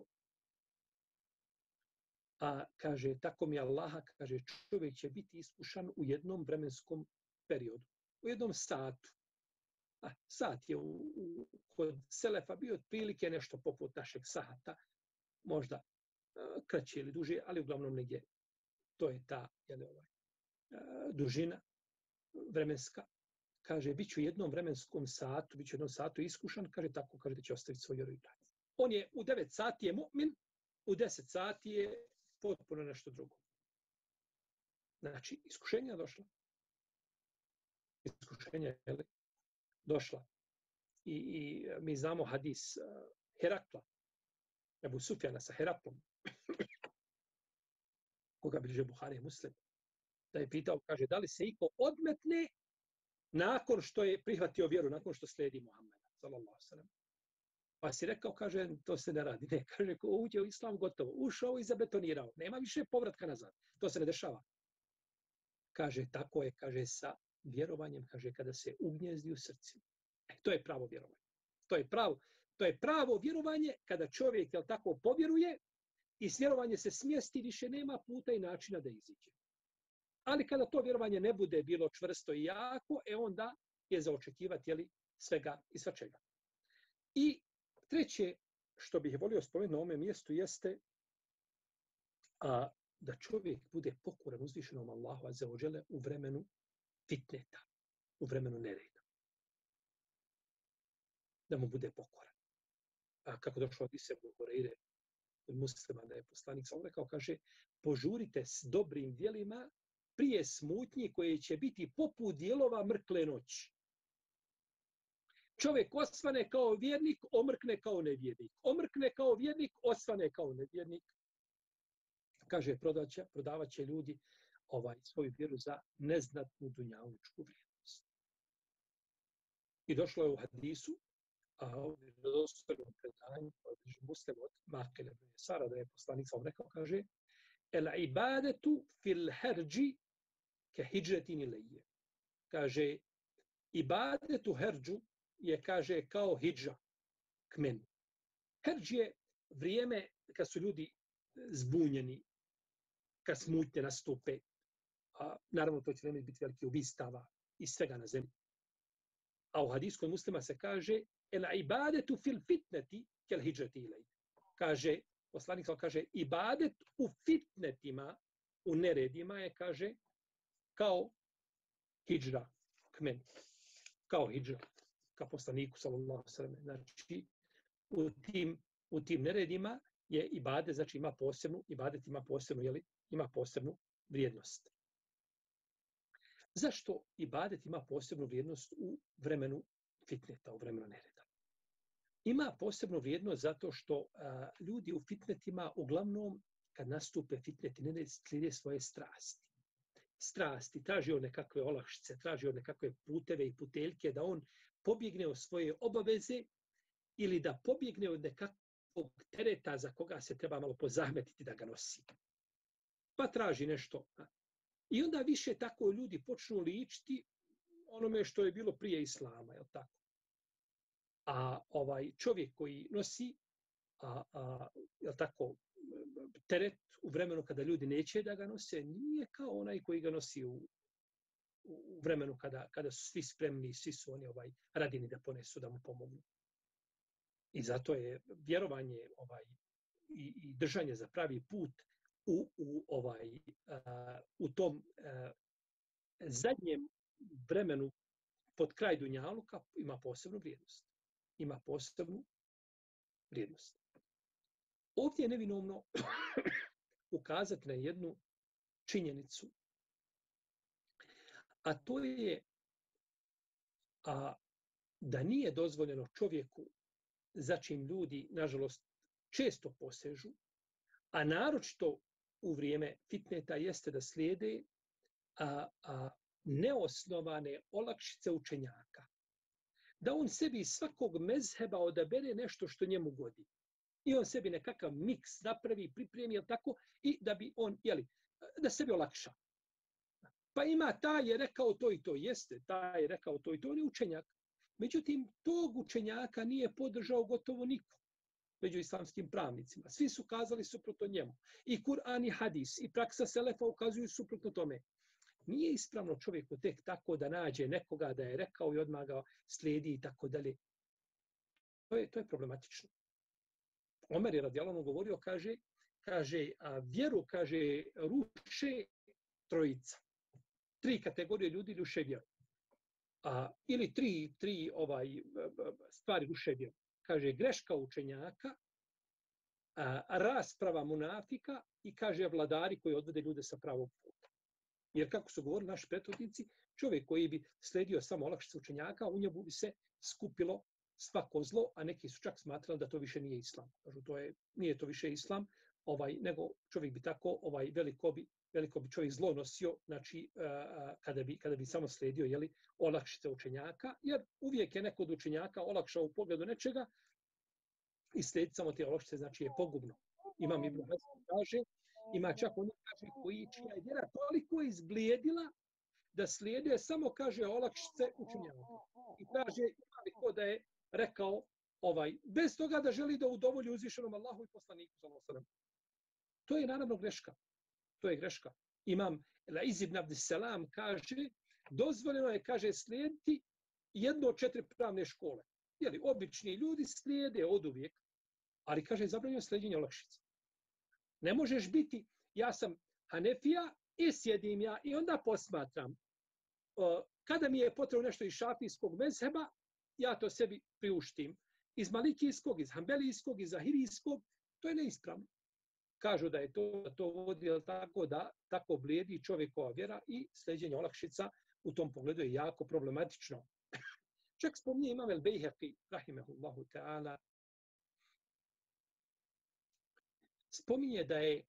a kaže, tako mi Allaha, kaže, čovjek će biti iskušan u jednom vremenskom periodu, u jednom satu. A, sat je u, u, kod Selefa bio otprilike nešto poput našeg sata, možda uh, kraće ili duže, ali uglavnom negdje to je ta jel, ovaj, uh, dužina vremenska. Kaže, bit ću u jednom vremenskom satu, bit ću u jednom satu iskušan, kaže, tako, kaže, da će ostaviti svoj vjeru i brat. On je u devet sati je mu'min, u deset sati je potpuno nešto drugo. Znači, iskušenja je došla. Iskušenja je došla. I, i mi znamo hadis uh, Herakla, Ebu Sufjana sa Heraklom, koga bliže Buhari i Muslim, da je pitao, kaže, da li se iko odmetne nakon što je prihvatio vjeru, nakon što slijedi Muhammeda, sallallahu alejhi ve sellem. Pa si rekao, kaže, to se ne radi. Ne, kaže, ko uđe u islam, gotovo. Ušao i zabetonirao. Nema više povratka nazad. To se ne dešava. Kaže, tako je, kaže, sa vjerovanjem, kaže, kada se ugnjezdi u srcima. E, to je pravo vjerovanje. To je pravo, to je pravo vjerovanje kada čovjek, jel tako, povjeruje i s vjerovanje se smjesti, više nema puta i načina da iziđe. Ali kada to vjerovanje ne bude bilo čvrsto i jako, e onda je za očekivati, jeli, svega i svačega. I treće što bih volio spomenuti na ovome mjestu jeste a, da čovjek bude pokoran uzvišenom Allahu azza wa dželle u vremenu fitneta, u vremenu nereda. Da mu bude pokoran. A kako došlo od Ise Buhureyre, od Muslima da je poslanik sallallahu rekao, kaže, požurite s dobrim djelima prije smutnji koje će biti poput dijelova mrkle noći. Čovjek osvane kao vjernik, omrkne kao nevjernik. Omrkne kao vjernik, osvane kao nevjernik. Kaže, prodaće, prodavat će ljudi ovaj, svoju vjeru za neznatnu dunjalučku vrijednost. I došlo je u hadisu, a u vjerodostojnom predanju, Muslim od Makele ibn Sara, da je poslanik sam rekao, kaže, el ibadetu fil herđi ke hidžetin ilije. Kaže, ibadetu herđu je, kaže, kao hidža k meni. Herđ je vrijeme kad su ljudi zbunjeni, kad smutnje nastupe. A, naravno, to će vrijeme biti veliki ubistava i svega na zemlji. A u hadisku od Muslima se kaže el ibadetu fil fitneti kel hidžeti ilaj. Kaže, poslanik kaže, ibadet u fitnetima, u neredima je, kaže, kao hidžra k meni. Kao hidžra ka poslaniku, sallallahu alejhi ve sellem. Znači, u tim, u tim neredima je ibadet, znači ima posebnu, ibadet ima posebnu, jeli, ima posebnu vrijednost. Zašto ibadet ima posebnu vrijednost u vremenu fitneta, u vremenu nereda? Ima posebnu vrijednost zato što a, ljudi u fitnetima uglavnom kad nastupe fitneti ne slijede svoje strasti. Strasti, traži on nekakve olakšice, traži on nekakve puteve i puteljke da on pobjegne od svoje obaveze ili da pobjegne od nekakvog tereta za koga se treba malo pozahmetiti da ga nosi. Pa traži nešto. I onda više tako ljudi počnu ličiti onome što je bilo prije islama, je li tako? A ovaj čovjek koji nosi a, a, je li tako, teret u vremenu kada ljudi neće da ga nose, nije kao onaj koji ga nosi u, u vremenu kada, kada su svi spremni, svi su oni ovaj radini da ponesu, da mu pomognu. I zato je vjerovanje ovaj, i, i držanje za pravi put u, u, ovaj, uh, u tom uh, zadnjem vremenu pod kraj Dunjaluka ima posebnu vrijednost. Ima posebnu vrijednost. Ovdje je nevinomno ukazati na jednu činjenicu, a to je a, da nije dozvoljeno čovjeku, za čim ljudi, nažalost, često posežu, a naročito u vrijeme fitneta jeste da slijede a, a, neosnovane olakšice učenjaka. Da on sebi iz svakog mezheba odabere nešto što njemu godi. I on sebi nekakav miks napravi, pripremi, tako, i da bi on, jeli, da sebi olakša. Pa ima taj je rekao to i to, jeste, taj je rekao to i to, on je učenjak. Međutim, tog učenjaka nije podržao gotovo niko među islamskim pravnicima. Svi su kazali suprotno njemu. I Kur'an i hadis, i praksa selefa ukazuju suprotno tome. Nije ispravno čovjeku tek tako da nađe nekoga da je rekao i odmah ga slijedi i tako dalje. To je, to je problematično. Omer je radijalno govorio, kaže, kaže, a vjeru, kaže, ruše trojica. Tri kategorije ljudi ruše vjeru. A, ili tri, tri ovaj, stvari ruše vjeru. Kaže, greška učenjaka, a, rasprava munafika i, kaže, vladari koji odvode ljude sa pravog puta. Jer kako su govorili naši prethodnici, čovjek koji bi sledio samo olakšice učenjaka, u njemu bi se skupilo svako zlo, a neki su čak smatrali da to više nije islam. Kažu, to je, nije to više islam, ovaj, nego čovjek bi tako, ovaj, veliko bi, veliko bi čovjek zlo nosio, znači, a, kada, bi, kada bi samo sledio, jeli, olakšice učenjaka, jer uvijek je neko od učenjaka olakšao u pogledu nečega i slijediti samo te olakšice, znači je pogubno. Imam Ibn Hazm kaže, ima čak oni kaže koji čija je vjera toliko izblijedila da slijede samo, kaže, olakšice učenjaka. I kaže, ima li ko da je rekao, ovaj, bez toga da želi da udovolji uzvišenom Allahu i poslaniku sallallahu alejhi ve sellem. To je naravno greška. To je greška. Imam Laiz ibn Abdissalam kaže, dozvoljeno je, kaže, slijediti jedno od četiri pravne škole. Jeli, obični ljudi slijede od uvijek, ali, kaže, zabranjeno slijedjenje olakšica. Ne možeš biti, ja sam Hanefija i sjedim ja i onda posmatram. Kada mi je potrebno nešto iz šafijskog mezheba, ja to sebi priuštim. Iz malikijskog, iz hambelijskog, iz zahirijskog, to je neispravno. kažu da je to, da to vodi tako da tako blijedi čovjekova vjera i sljeđenje olakšica u tom pogledu je jako problematično. Čak spominje Imam el-Bejhaqi, rahimehullahu ta'ala, spominje da je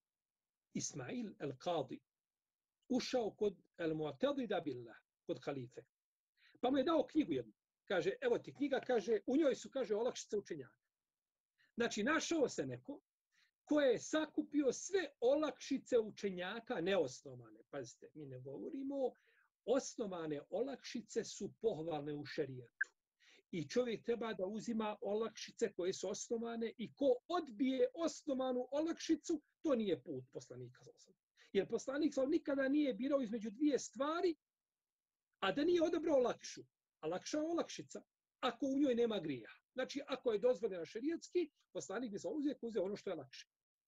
Ismail el-Qadi ušao kod el-Mu'tadida billah, kod halife. Pa mu je dao knjigu jednu. Kaže, evo ti knjiga, kaže, u njoj su, kaže, olakšice učenjaka. Znači, našao se neko ko je sakupio sve olakšice učenjaka neosnovane. Pazite, mi ne govorimo, osnovane olakšice su pohvalne u šerijetu. I čovjek treba da uzima olakšice koje su osnovane i ko odbije osnovanu olakšicu, to nije put poslanika. Jer poslanik nikada nije birao između dvije stvari, a da nije odabrao lakšu. A lakša je olakšica, ako u njoj nema grija. Znači, ako je dozvoljena šerijetski, poslanik bi se uvijek uzeo ono što je lakše.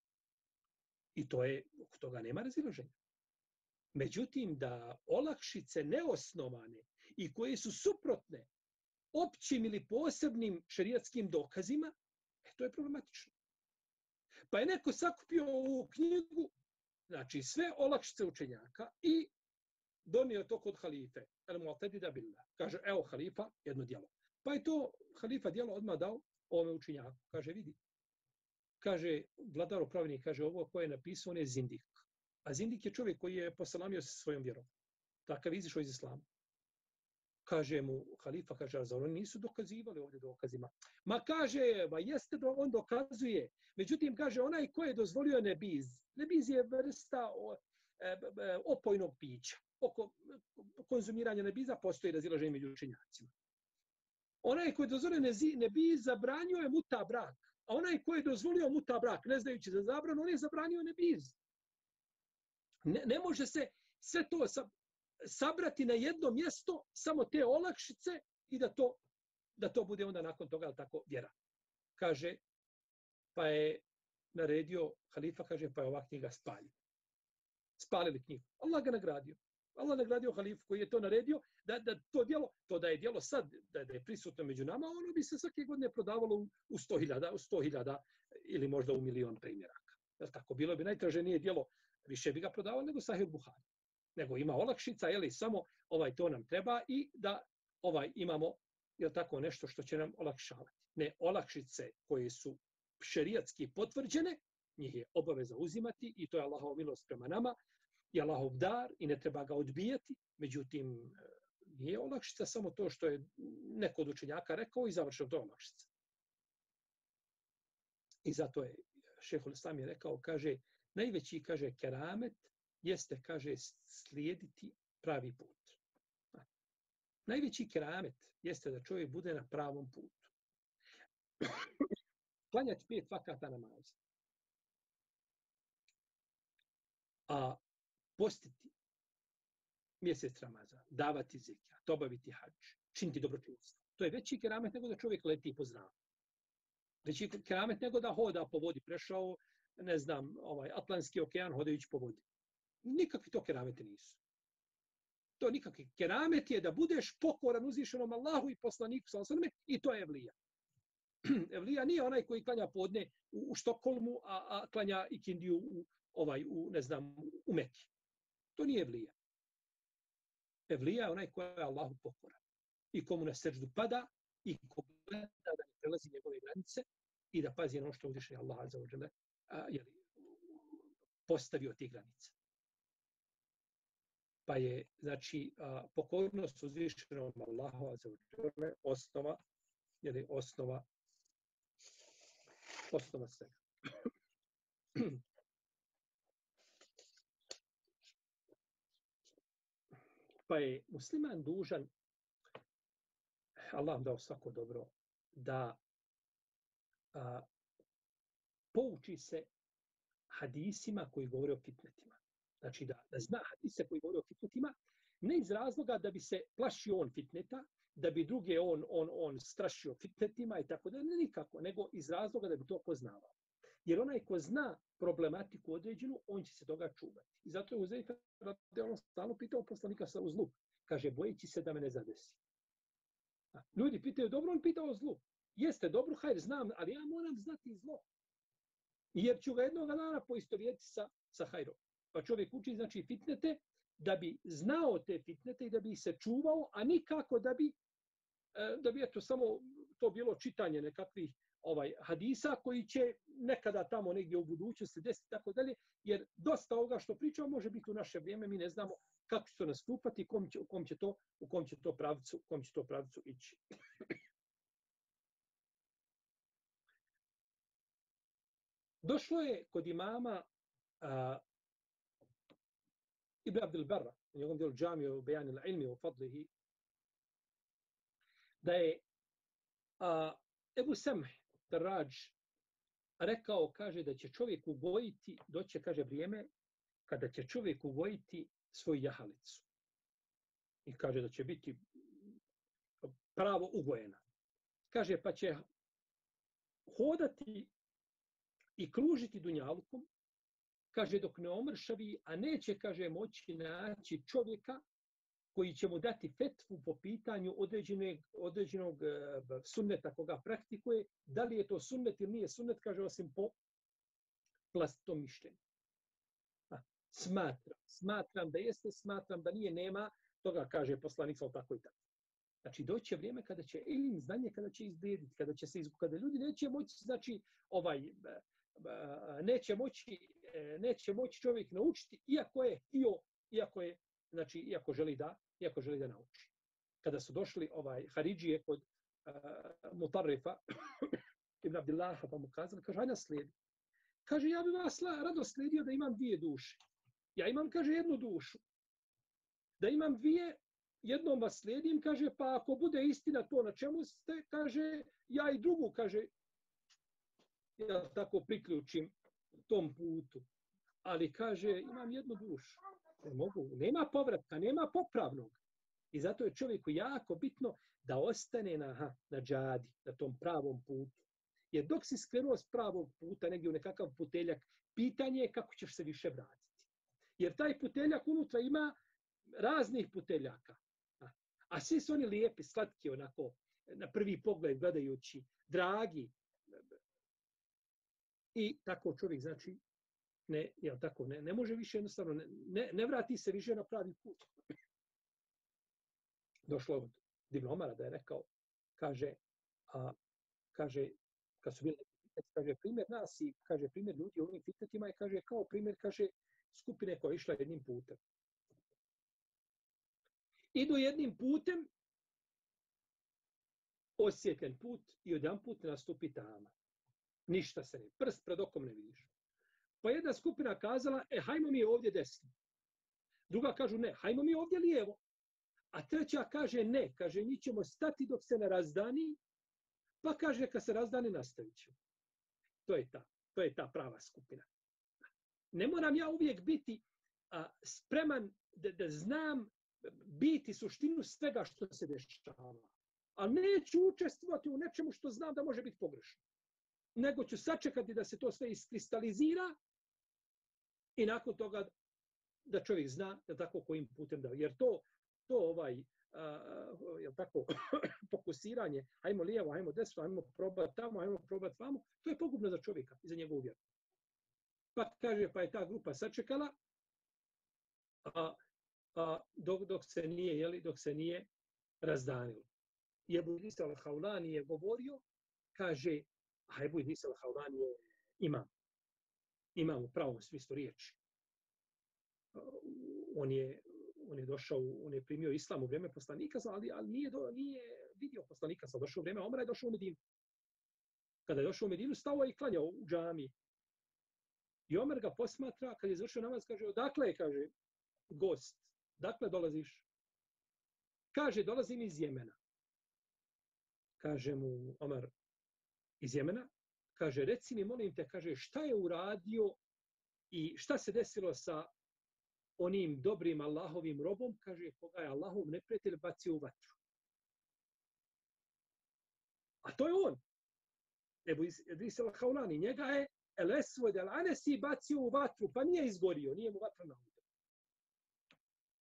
I to je, oko toga nema razilaženja. Međutim, da olakšice neosnovane i koje su suprotne općim ili posebnim šerijetskim dokazima, e, to je problematično. Pa je neko sakupio u knjigu, znači sve olakšice učenjaka i donio to kod halife. El-Mu'tadida billah. Kaže, evo halifa, jedno djelo. Pa je to halifa djelo odmah dao ovome učenjaku. Kaže, vidi. Kaže, vladar upravnik, kaže, ovo koje je napisao, on je zindik. A zindik je čovjek koji je poselamio se svojom vjerom. Takav izišao iz islama. Kaže mu halifa, kaže, a zar oni nisu dokazivali ovdje dokazima? Ma kaže, ba jeste da on dokazuje. Međutim, kaže, onaj ko je dozvolio nebiz. Nebiz je vrsta o, e, e, opojnog pića. Oko konzumiranja nebiza postoji razilaženje među učenjacima. Onaj ko je dozvolio nebiz, zabranio je muta brak. A onaj ko je dozvolio muta brak, ne znajući za zabranu, on je zabranio nebiz. Ne, ne može se sve to sa, sabrati na jedno mjesto, samo te olakšice i da to, da to bude onda nakon toga tako vjera. Kaže, pa je naredio, halifa kaže, pa je ova knjiga spaljen. Spalili knjigu. Allah ga nagradio. Allah nagradio halifu koji je to naredio, da, da to djelo, to da je djelo sad, da, da je prisutno među nama, ono bi se svake godine prodavalo u, u sto hiljada, u sto hiljada ili možda u milion primjeraka. Jel tako? Bilo bi najtraženije djelo, više bi ga prodavalo nego Sahih Buhari. Nego ima olakšica, jeli, samo ovaj to nam treba i da ovaj imamo, jel tako, nešto što će nam olakšavati. Ne olakšice koje su šerijatski potvrđene, njih je obaveza uzimati i to je Allahova milost prema nama, je Allahov dar i ne treba ga odbijati, međutim, nije olakšica samo to što je neko od učenjaka rekao i završeno, to je olakšica. I zato je Šejhul Islam je rekao, kaže, najveći, kaže, keramet jeste, kaže, slijediti pravi put. Najveći keramet jeste da čovjek bude na pravom putu. Klanjati pet vakata namaza. A postiti mjesec Ramazan, davati zekijat, obaviti hadž, činiti dobročinstvo. To je veći keramet nego da čovjek leti po zraku. Veći keramet nego da hoda po vodi, prešao, ne znam, ovaj Atlantski okean hodajući po vodi. Nikakvi to kerameti nisu. To nikakvi. Keramet je da budeš pokoran uzvišenom Allahu i poslaniku sallallahu alejhi ve sellem i to je evlija. Evlija nije onaj koji klanja podne u, u Štokholmu, a, a klanja ikindiju u ovaj u ne znam u Meki. To nije evlija. Evlija je onaj koji je Allahu pokoran i komu na sećdu pada i ko gleda da ne prelazi njegove granice i da pazi na ono što uzvišeni Allah azza wa dželle je postavio tih granica. Pa je, znači, a, pokornost uzvišenom Allahu azza wa dželle osnova, je li osnova osnova svega. Pa je musliman dužan, Allah vam dao svako dobro, da a, pouči se hadisima koji govore o fitnetima. Znači da, da zna hadise koji govore o fitnetima, ne iz razloga da bi se plašio on fitneta, da bi druge on, on, on strašio fitnetima i tako da, ne nikako, nego iz razloga da bi to poznavao. Jer onaj ko zna problematiku određenu, on će se toga čuvati. I zato je Uzejfa on stalno pitao poslanika sa zlu. Kaže, bojeći se da me ne zadesi. A, ljudi pitaju, dobro, on pitao o zlu. Jeste, dobro, hajde, znam, ali ja moram znati zlo. Jer ću ga jednog dana poistovjetiti sa, sa hajrom. Pa čovjek uči, znači, fitnete, da bi znao te fitnete i da bi se čuvao, a nikako da bi, da bi eto samo to bilo čitanje nekakvih ovaj hadisa koji će nekada tamo negdje u budućnosti desiti tako dalje, jer dosta ovoga što pričamo može biti u naše vrijeme, mi ne znamo kako će to nastupati, kom će, u kom će to, u kom će to pravcu, u kom će to pravcu ići. Došlo je kod imama a, Ibn Abdel Barra, u njegovom djelu Džamiju u Bejan il-Ilmi u Fadlihi, da je a, Ebu Samh Rađ rekao, kaže, da će čovjek ugojiti, doće, kaže, vrijeme kada će čovjek ugojiti svoju jahalicu. I kaže da će biti pravo ugojena. Kaže, pa će hodati i kružiti dunjalukom, kaže, dok ne omršavi, a neće, kaže, moći naći čovjeka koji će mu dati fetvu po pitanju određenog, određenog sunneta koga praktikuje, da li je to sunnet ili nije sunnet, kaže, osim po plastitom mišljenju. Smatram, smatram da jeste, smatram da nije, nema, toga kaže poslanik, ali tako i tako. Znači, doće vrijeme kada će ilim znanje, kada će izblijediti, kada će se izgubiti, kada ljudi neće moći, znači, ovaj, neće moći, neće moći čovjek naučiti, iako je htio, iako je, znači, iako želi da, iako želi da nauči. Kada su došli ovaj Haridžije kod uh, Mutarrifa, Ibn Abdillaha, pa mu kazali, kaže, hajde slijedi. Kaže, ja bih vas rado slijedio da imam dvije duše. Ja imam, kaže, jednu dušu. Da imam dvije, jednom vas slijedim, kaže, pa ako bude istina to na čemu ste, kaže, ja i drugu, kaže, ja tako priključim tom putu. Ali, kaže, imam jednu dušu. Ne mogu, nema povratka, nema popravnog. I zato je čovjeku jako bitno da ostane na, na džadi, na tom pravom putu. Jer dok si skrenuo s pravog puta, negdje u nekakav puteljak, pitanje je kako ćeš se više vratiti. Jer taj puteljak unutra ima raznih puteljaka. A svi su oni lijepi, slatki, onako, na prvi pogled gledajući, dragi. I tako čovjek, znači, ne, jel tako, ne, ne može više jednostavno, ne, ne, ne vrati se više na pravi put. Došlo od Ibn Omara da je rekao, kaže, a, kaže, kad su bili kaže, primjer nas i, kaže, primjer ljudi u ovim fitnetima i kaže, kao primjer, kaže, skupine koja je išla jednim putem. Idu jednim putem, osjetljen put i odjedan put nastupi tama. Ništa se ne, prst pred okom ne vidiš. Pa jedna skupina kazala, e, hajmo mi ovdje desno. Druga kažu, ne, hajmo mi ovdje lijevo. A treća kaže, ne, kaže, mi ćemo stati dok se ne razdani, pa kaže, kad se razdani, nastavit ćemo. To je ta, to je ta prava skupina. Ne moram ja uvijek biti a, spreman da, da znam biti suštinu svega što se dešava. Ali neću učestvovati u nečemu što znam da može biti pogrešno. Nego ću sačekati da se to sve iskristalizira i nakon toga da čovjek zna da tako kojim putem da. Jer to, to ovaj, uh, je tako, fokusiranje, hajmo lijevo, hajmo desno, hajmo probati tamo, hajmo probati vamo, to je pogubno za čovjeka i za njegovu vjeru. Pa kaže, pa je ta grupa sačekala, a, a, dok, dok se nije, jeli, dok se nije razdanilo. I Ebu Idris al-Haulani je govorio, kaže, a Ebu Idris al-Haulani je imam. Imam u pravom smislu riječi. On je, on je došao, on je primio islam u vrijeme poslanika, ali, ali nije, do, nije vidio poslanika, sad došao u vrijeme Omra i došao u Medinu. Kada je došao u Medinu, stao i klanjao u džami. I Omer ga posmatra, kad je završio namaz, kaže, odakle je, kaže, gost, dakle dolaziš? Kaže, dolazim iz Jemena. Kaže mu Omer, iz Jemena? Kaže, reci mi, molim te, kaže, šta je uradio i šta se desilo sa onim dobrim Allahovim robom, kaže, koga je Allahov neprijatelj bacio u vatru. A to je on. Ebu Idris al-Haulani, njega je El Esvod El Anesi bacio u vatru, pa nije izgorio, nije mu vatra na udar.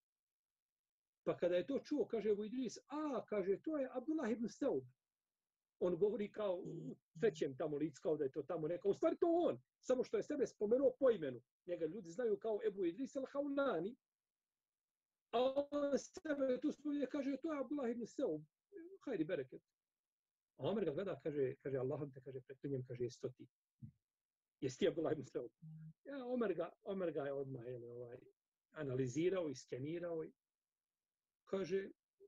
Pa kada je to čuo, kaže Ebu Idris, a, kaže, to je Abdullah ibn Saud. On govori kao u trećem tamo licu, kao da je to tamo neka. U stvari to on, samo što je sebe spomenuo po imenu. Njega ljudi znaju kao Ebu Idris al-Haulani, a on sebe tu spominje, kaže, to je Abdullah ibn Seub, hajdi bereket. A Omer ga gleda, kaže, kaže Allahom te, kaže, preklinjem, kaže, jesi to ti. Jesi ti Abdullah ibn Seub. Ja, Omer ga, Omer ga je odmah jel, ovaj, analizirao i skenirao i kaže,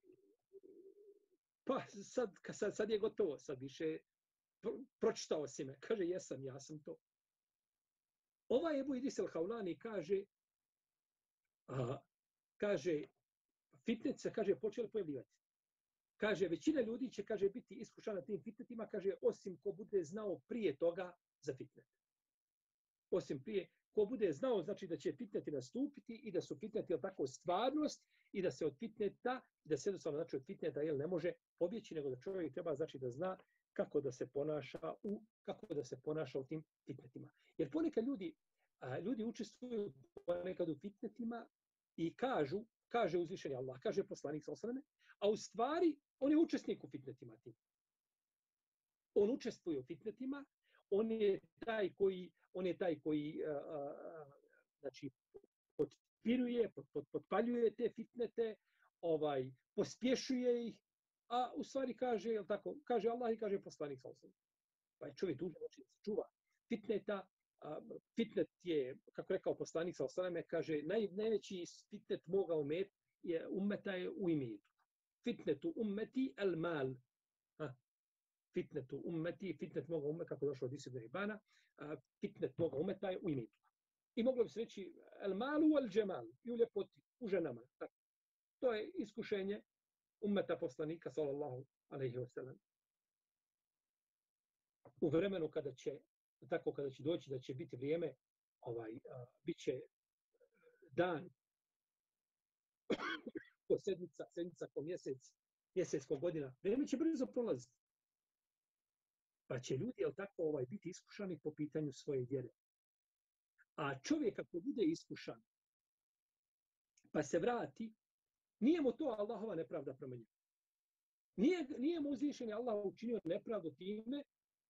pa sad, sad, sad je gotovo, sad više pro, pročitao si me. Kaže, jesam, ja sam to. Ovaj Ebu Idris al-Haulani kaže, a, kaže, fitnet se, kaže, počeli pojavljivati. Kaže, većina ljudi će, kaže, biti iskušana tim fitnetima, kaže, osim ko bude znao prije toga za fitnet. Osim prije, ko bude znao, znači da će fitneti nastupiti i da su fitneti, tako, stvarnost i da se od fitneta, da se jednostavno, znači, od fitneta, jel, ne može pobjeći, nego da čovjek treba, znači, da zna kako da se ponaša u, kako da se ponaša u tim fitnetima. Jer ponekad ljudi, a, ljudi učestvuju ponekad u fitnetima i kažu, kaže uzvišeni Allah, kaže poslanik sallallahu alejhi ve sellem, a u stvari on je učesnik u fitnetima tim. On učestvuje u fitnetima, on je taj koji, on je taj koji a, a, znači potpiruje, pot, pot, potpaljuje te fitnete, ovaj pospješuje ih, a u stvari kaže, je tako, kaže Allah i kaže poslanik sallallahu alejhi ve sellem. Pa je čovjek dužan znači da se čuva fitneta. A, fitnet je, kako rekao poslanik sallallahu alejhi ve sellem, kaže naj, najveći fitnet moga umet je ummeta je u imetu. Fitnetu ummeti el mal. Ha. Fitnetu ummeti, fitnet moga ummeta, kako došlo od Ibn Hibana, fitnet moga ummeta je u imetu. I moglo bi se reći el malu el džemal, i u ljepoti, u ženama. Tako. To je iskušenje ummeta poslanika sallallahu alejhi ve sellem. U vremenu kada će tako kada će doći da će biti vrijeme, ovaj a, biće dan ko sedmica, sedmica ko mjesec, mjesec ko godina. Vrijeme će brzo prolaziti. Pa će ljudi, jel tako, ovaj, biti iskušani po pitanju svoje vjere. A čovjek ako bude iskušan, pa se vrati, nije mu to Allahova nepravda prema njemu. Nije, nije mu uzvišeni Allah učinio nepravdu time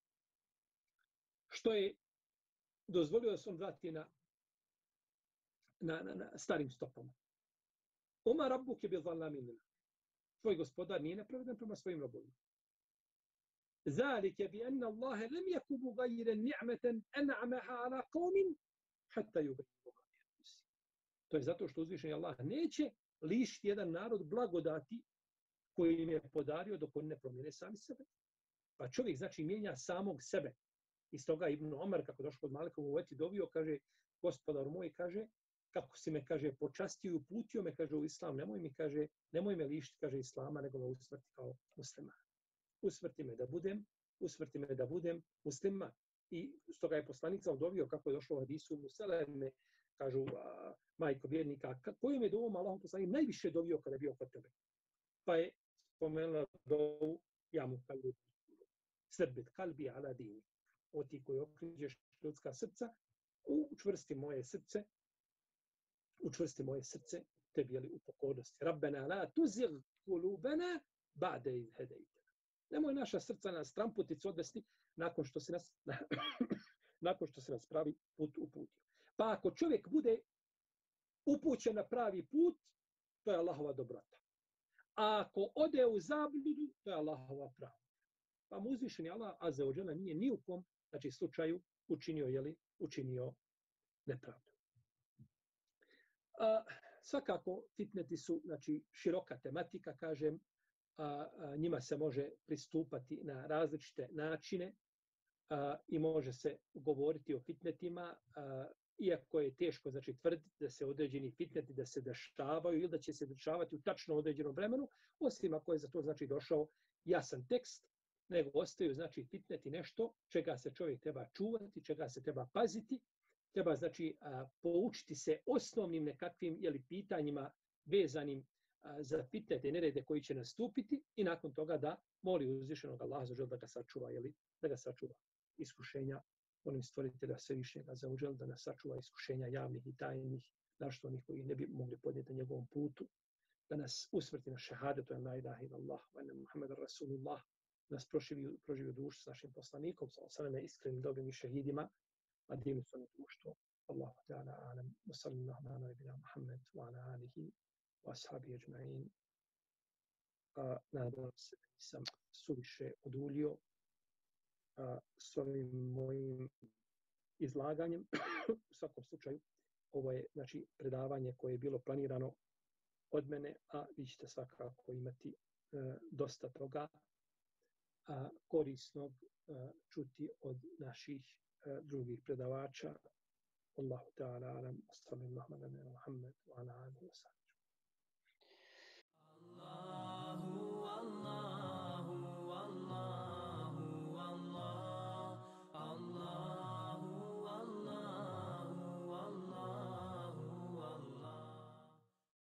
što je dozvolio da se on vrati na, na, na, na starim stopama. Oma rabbuk je bil zalamin. Tvoj gospodar nije nepravedan prema svojim robovima. Zalike bi anna Allahe lem yakubu gajire ni'meten en'amaha ala qawmin hatta yubayinu. To je zato što uzvišeni Allah neće lišiti jedan narod blagodati koji im je podario dok oni ne promijene sami sebe. Pa čovjek znači mijenja samog sebe. Iz toga Ibn Omar, kako došao od Malika u veti dovio, kaže, gospodar moj, kaže, kako si me, kaže, počastio i uputio me, kaže, u islam, nemoj mi, kaže, nemoj me lišiti, kaže, islama, nego me usvrti kao muslima. Usvrti me da budem, usvrti me da budem muslima. I stoga je poslanica dovio, kako je došlo u hadisu Museleme, kažu, a, majko vjernika, kojim je dovom Allahom poslanik najviše dovio kada je bio kod tebe? Pa je spomenula dovu, ja mu kalbi, srbit kalbi ala dini. O ti koji okriđeš ljudska srca, učvrsti moje srce, učvrsti moje srce, te bili u pokornosti. Rabbena la tuzir kulubena ba'de iz hedejtena. Nemoj naša srca nas tramputicu odvesti nakon što se nas, nakon što se nas pravi put uputio. Pa ako čovjek bude upućen na pravi put, to je Allahova dobrota. A ako ode u zabludu, to je Allahova pravda. Pa mu uzvišeni Allah azza wa dželle nije ni u kom, znači, slučaju učinio, jeli, učinio nepravdu. A, svakako, fitneti su, znači, široka tematika, kažem, a, a, njima se može pristupati na različite načine a, i može se govoriti o fitnetima, a, iako je teško, znači, tvrditi da se određeni fitneti da se dešavaju ili da će se dešavati u tačno određenom vremenu, osim ako je za to, znači, došao jasan tekst, nego ostaju, znači, fitneti nešto čega se čovjek treba čuvati, čega se treba paziti, treba, znači, a, poučiti se osnovnim nekakvim, jeli, pitanjima vezanim a, za fitnete i nerede koji će nastupiti i nakon toga da moli uzvišenog Allaha za da ga sačuva, jeli, da ga sačuva iskušenja, onim stvoritelja svevišnjega za uđel, da nas sačuva iskušenja javnih i tajnih, našto onih koji ne bi mogli podnijeti na njegovom putu, da nas usvrti na šehadetu, la ilaha illallah, wa anna Muhammadan rasulullah, nas proživi, proživi u društvu s našim poslanikom, sa nama iskrenim dobrim i šehidima, a divno su na društvu. Allahu ta'ala alam, wa sallallahu ala nabina Muhammed, wa ala alihi, wa ashabi ajma'in. A, nadam se da nisam suviše oduljio a, s ovim mojim izlaganjem. U svakom slučaju, ovo je znači, predavanje koje je bilo planirano od mene, a vi ćete svakako imati e, dosta toga a, korisnog a, čuti od naših a, drugih predavača. Allahu ta'ala alam, sallallahu ala nabina Muhammed, wa ala alihi wa sallam.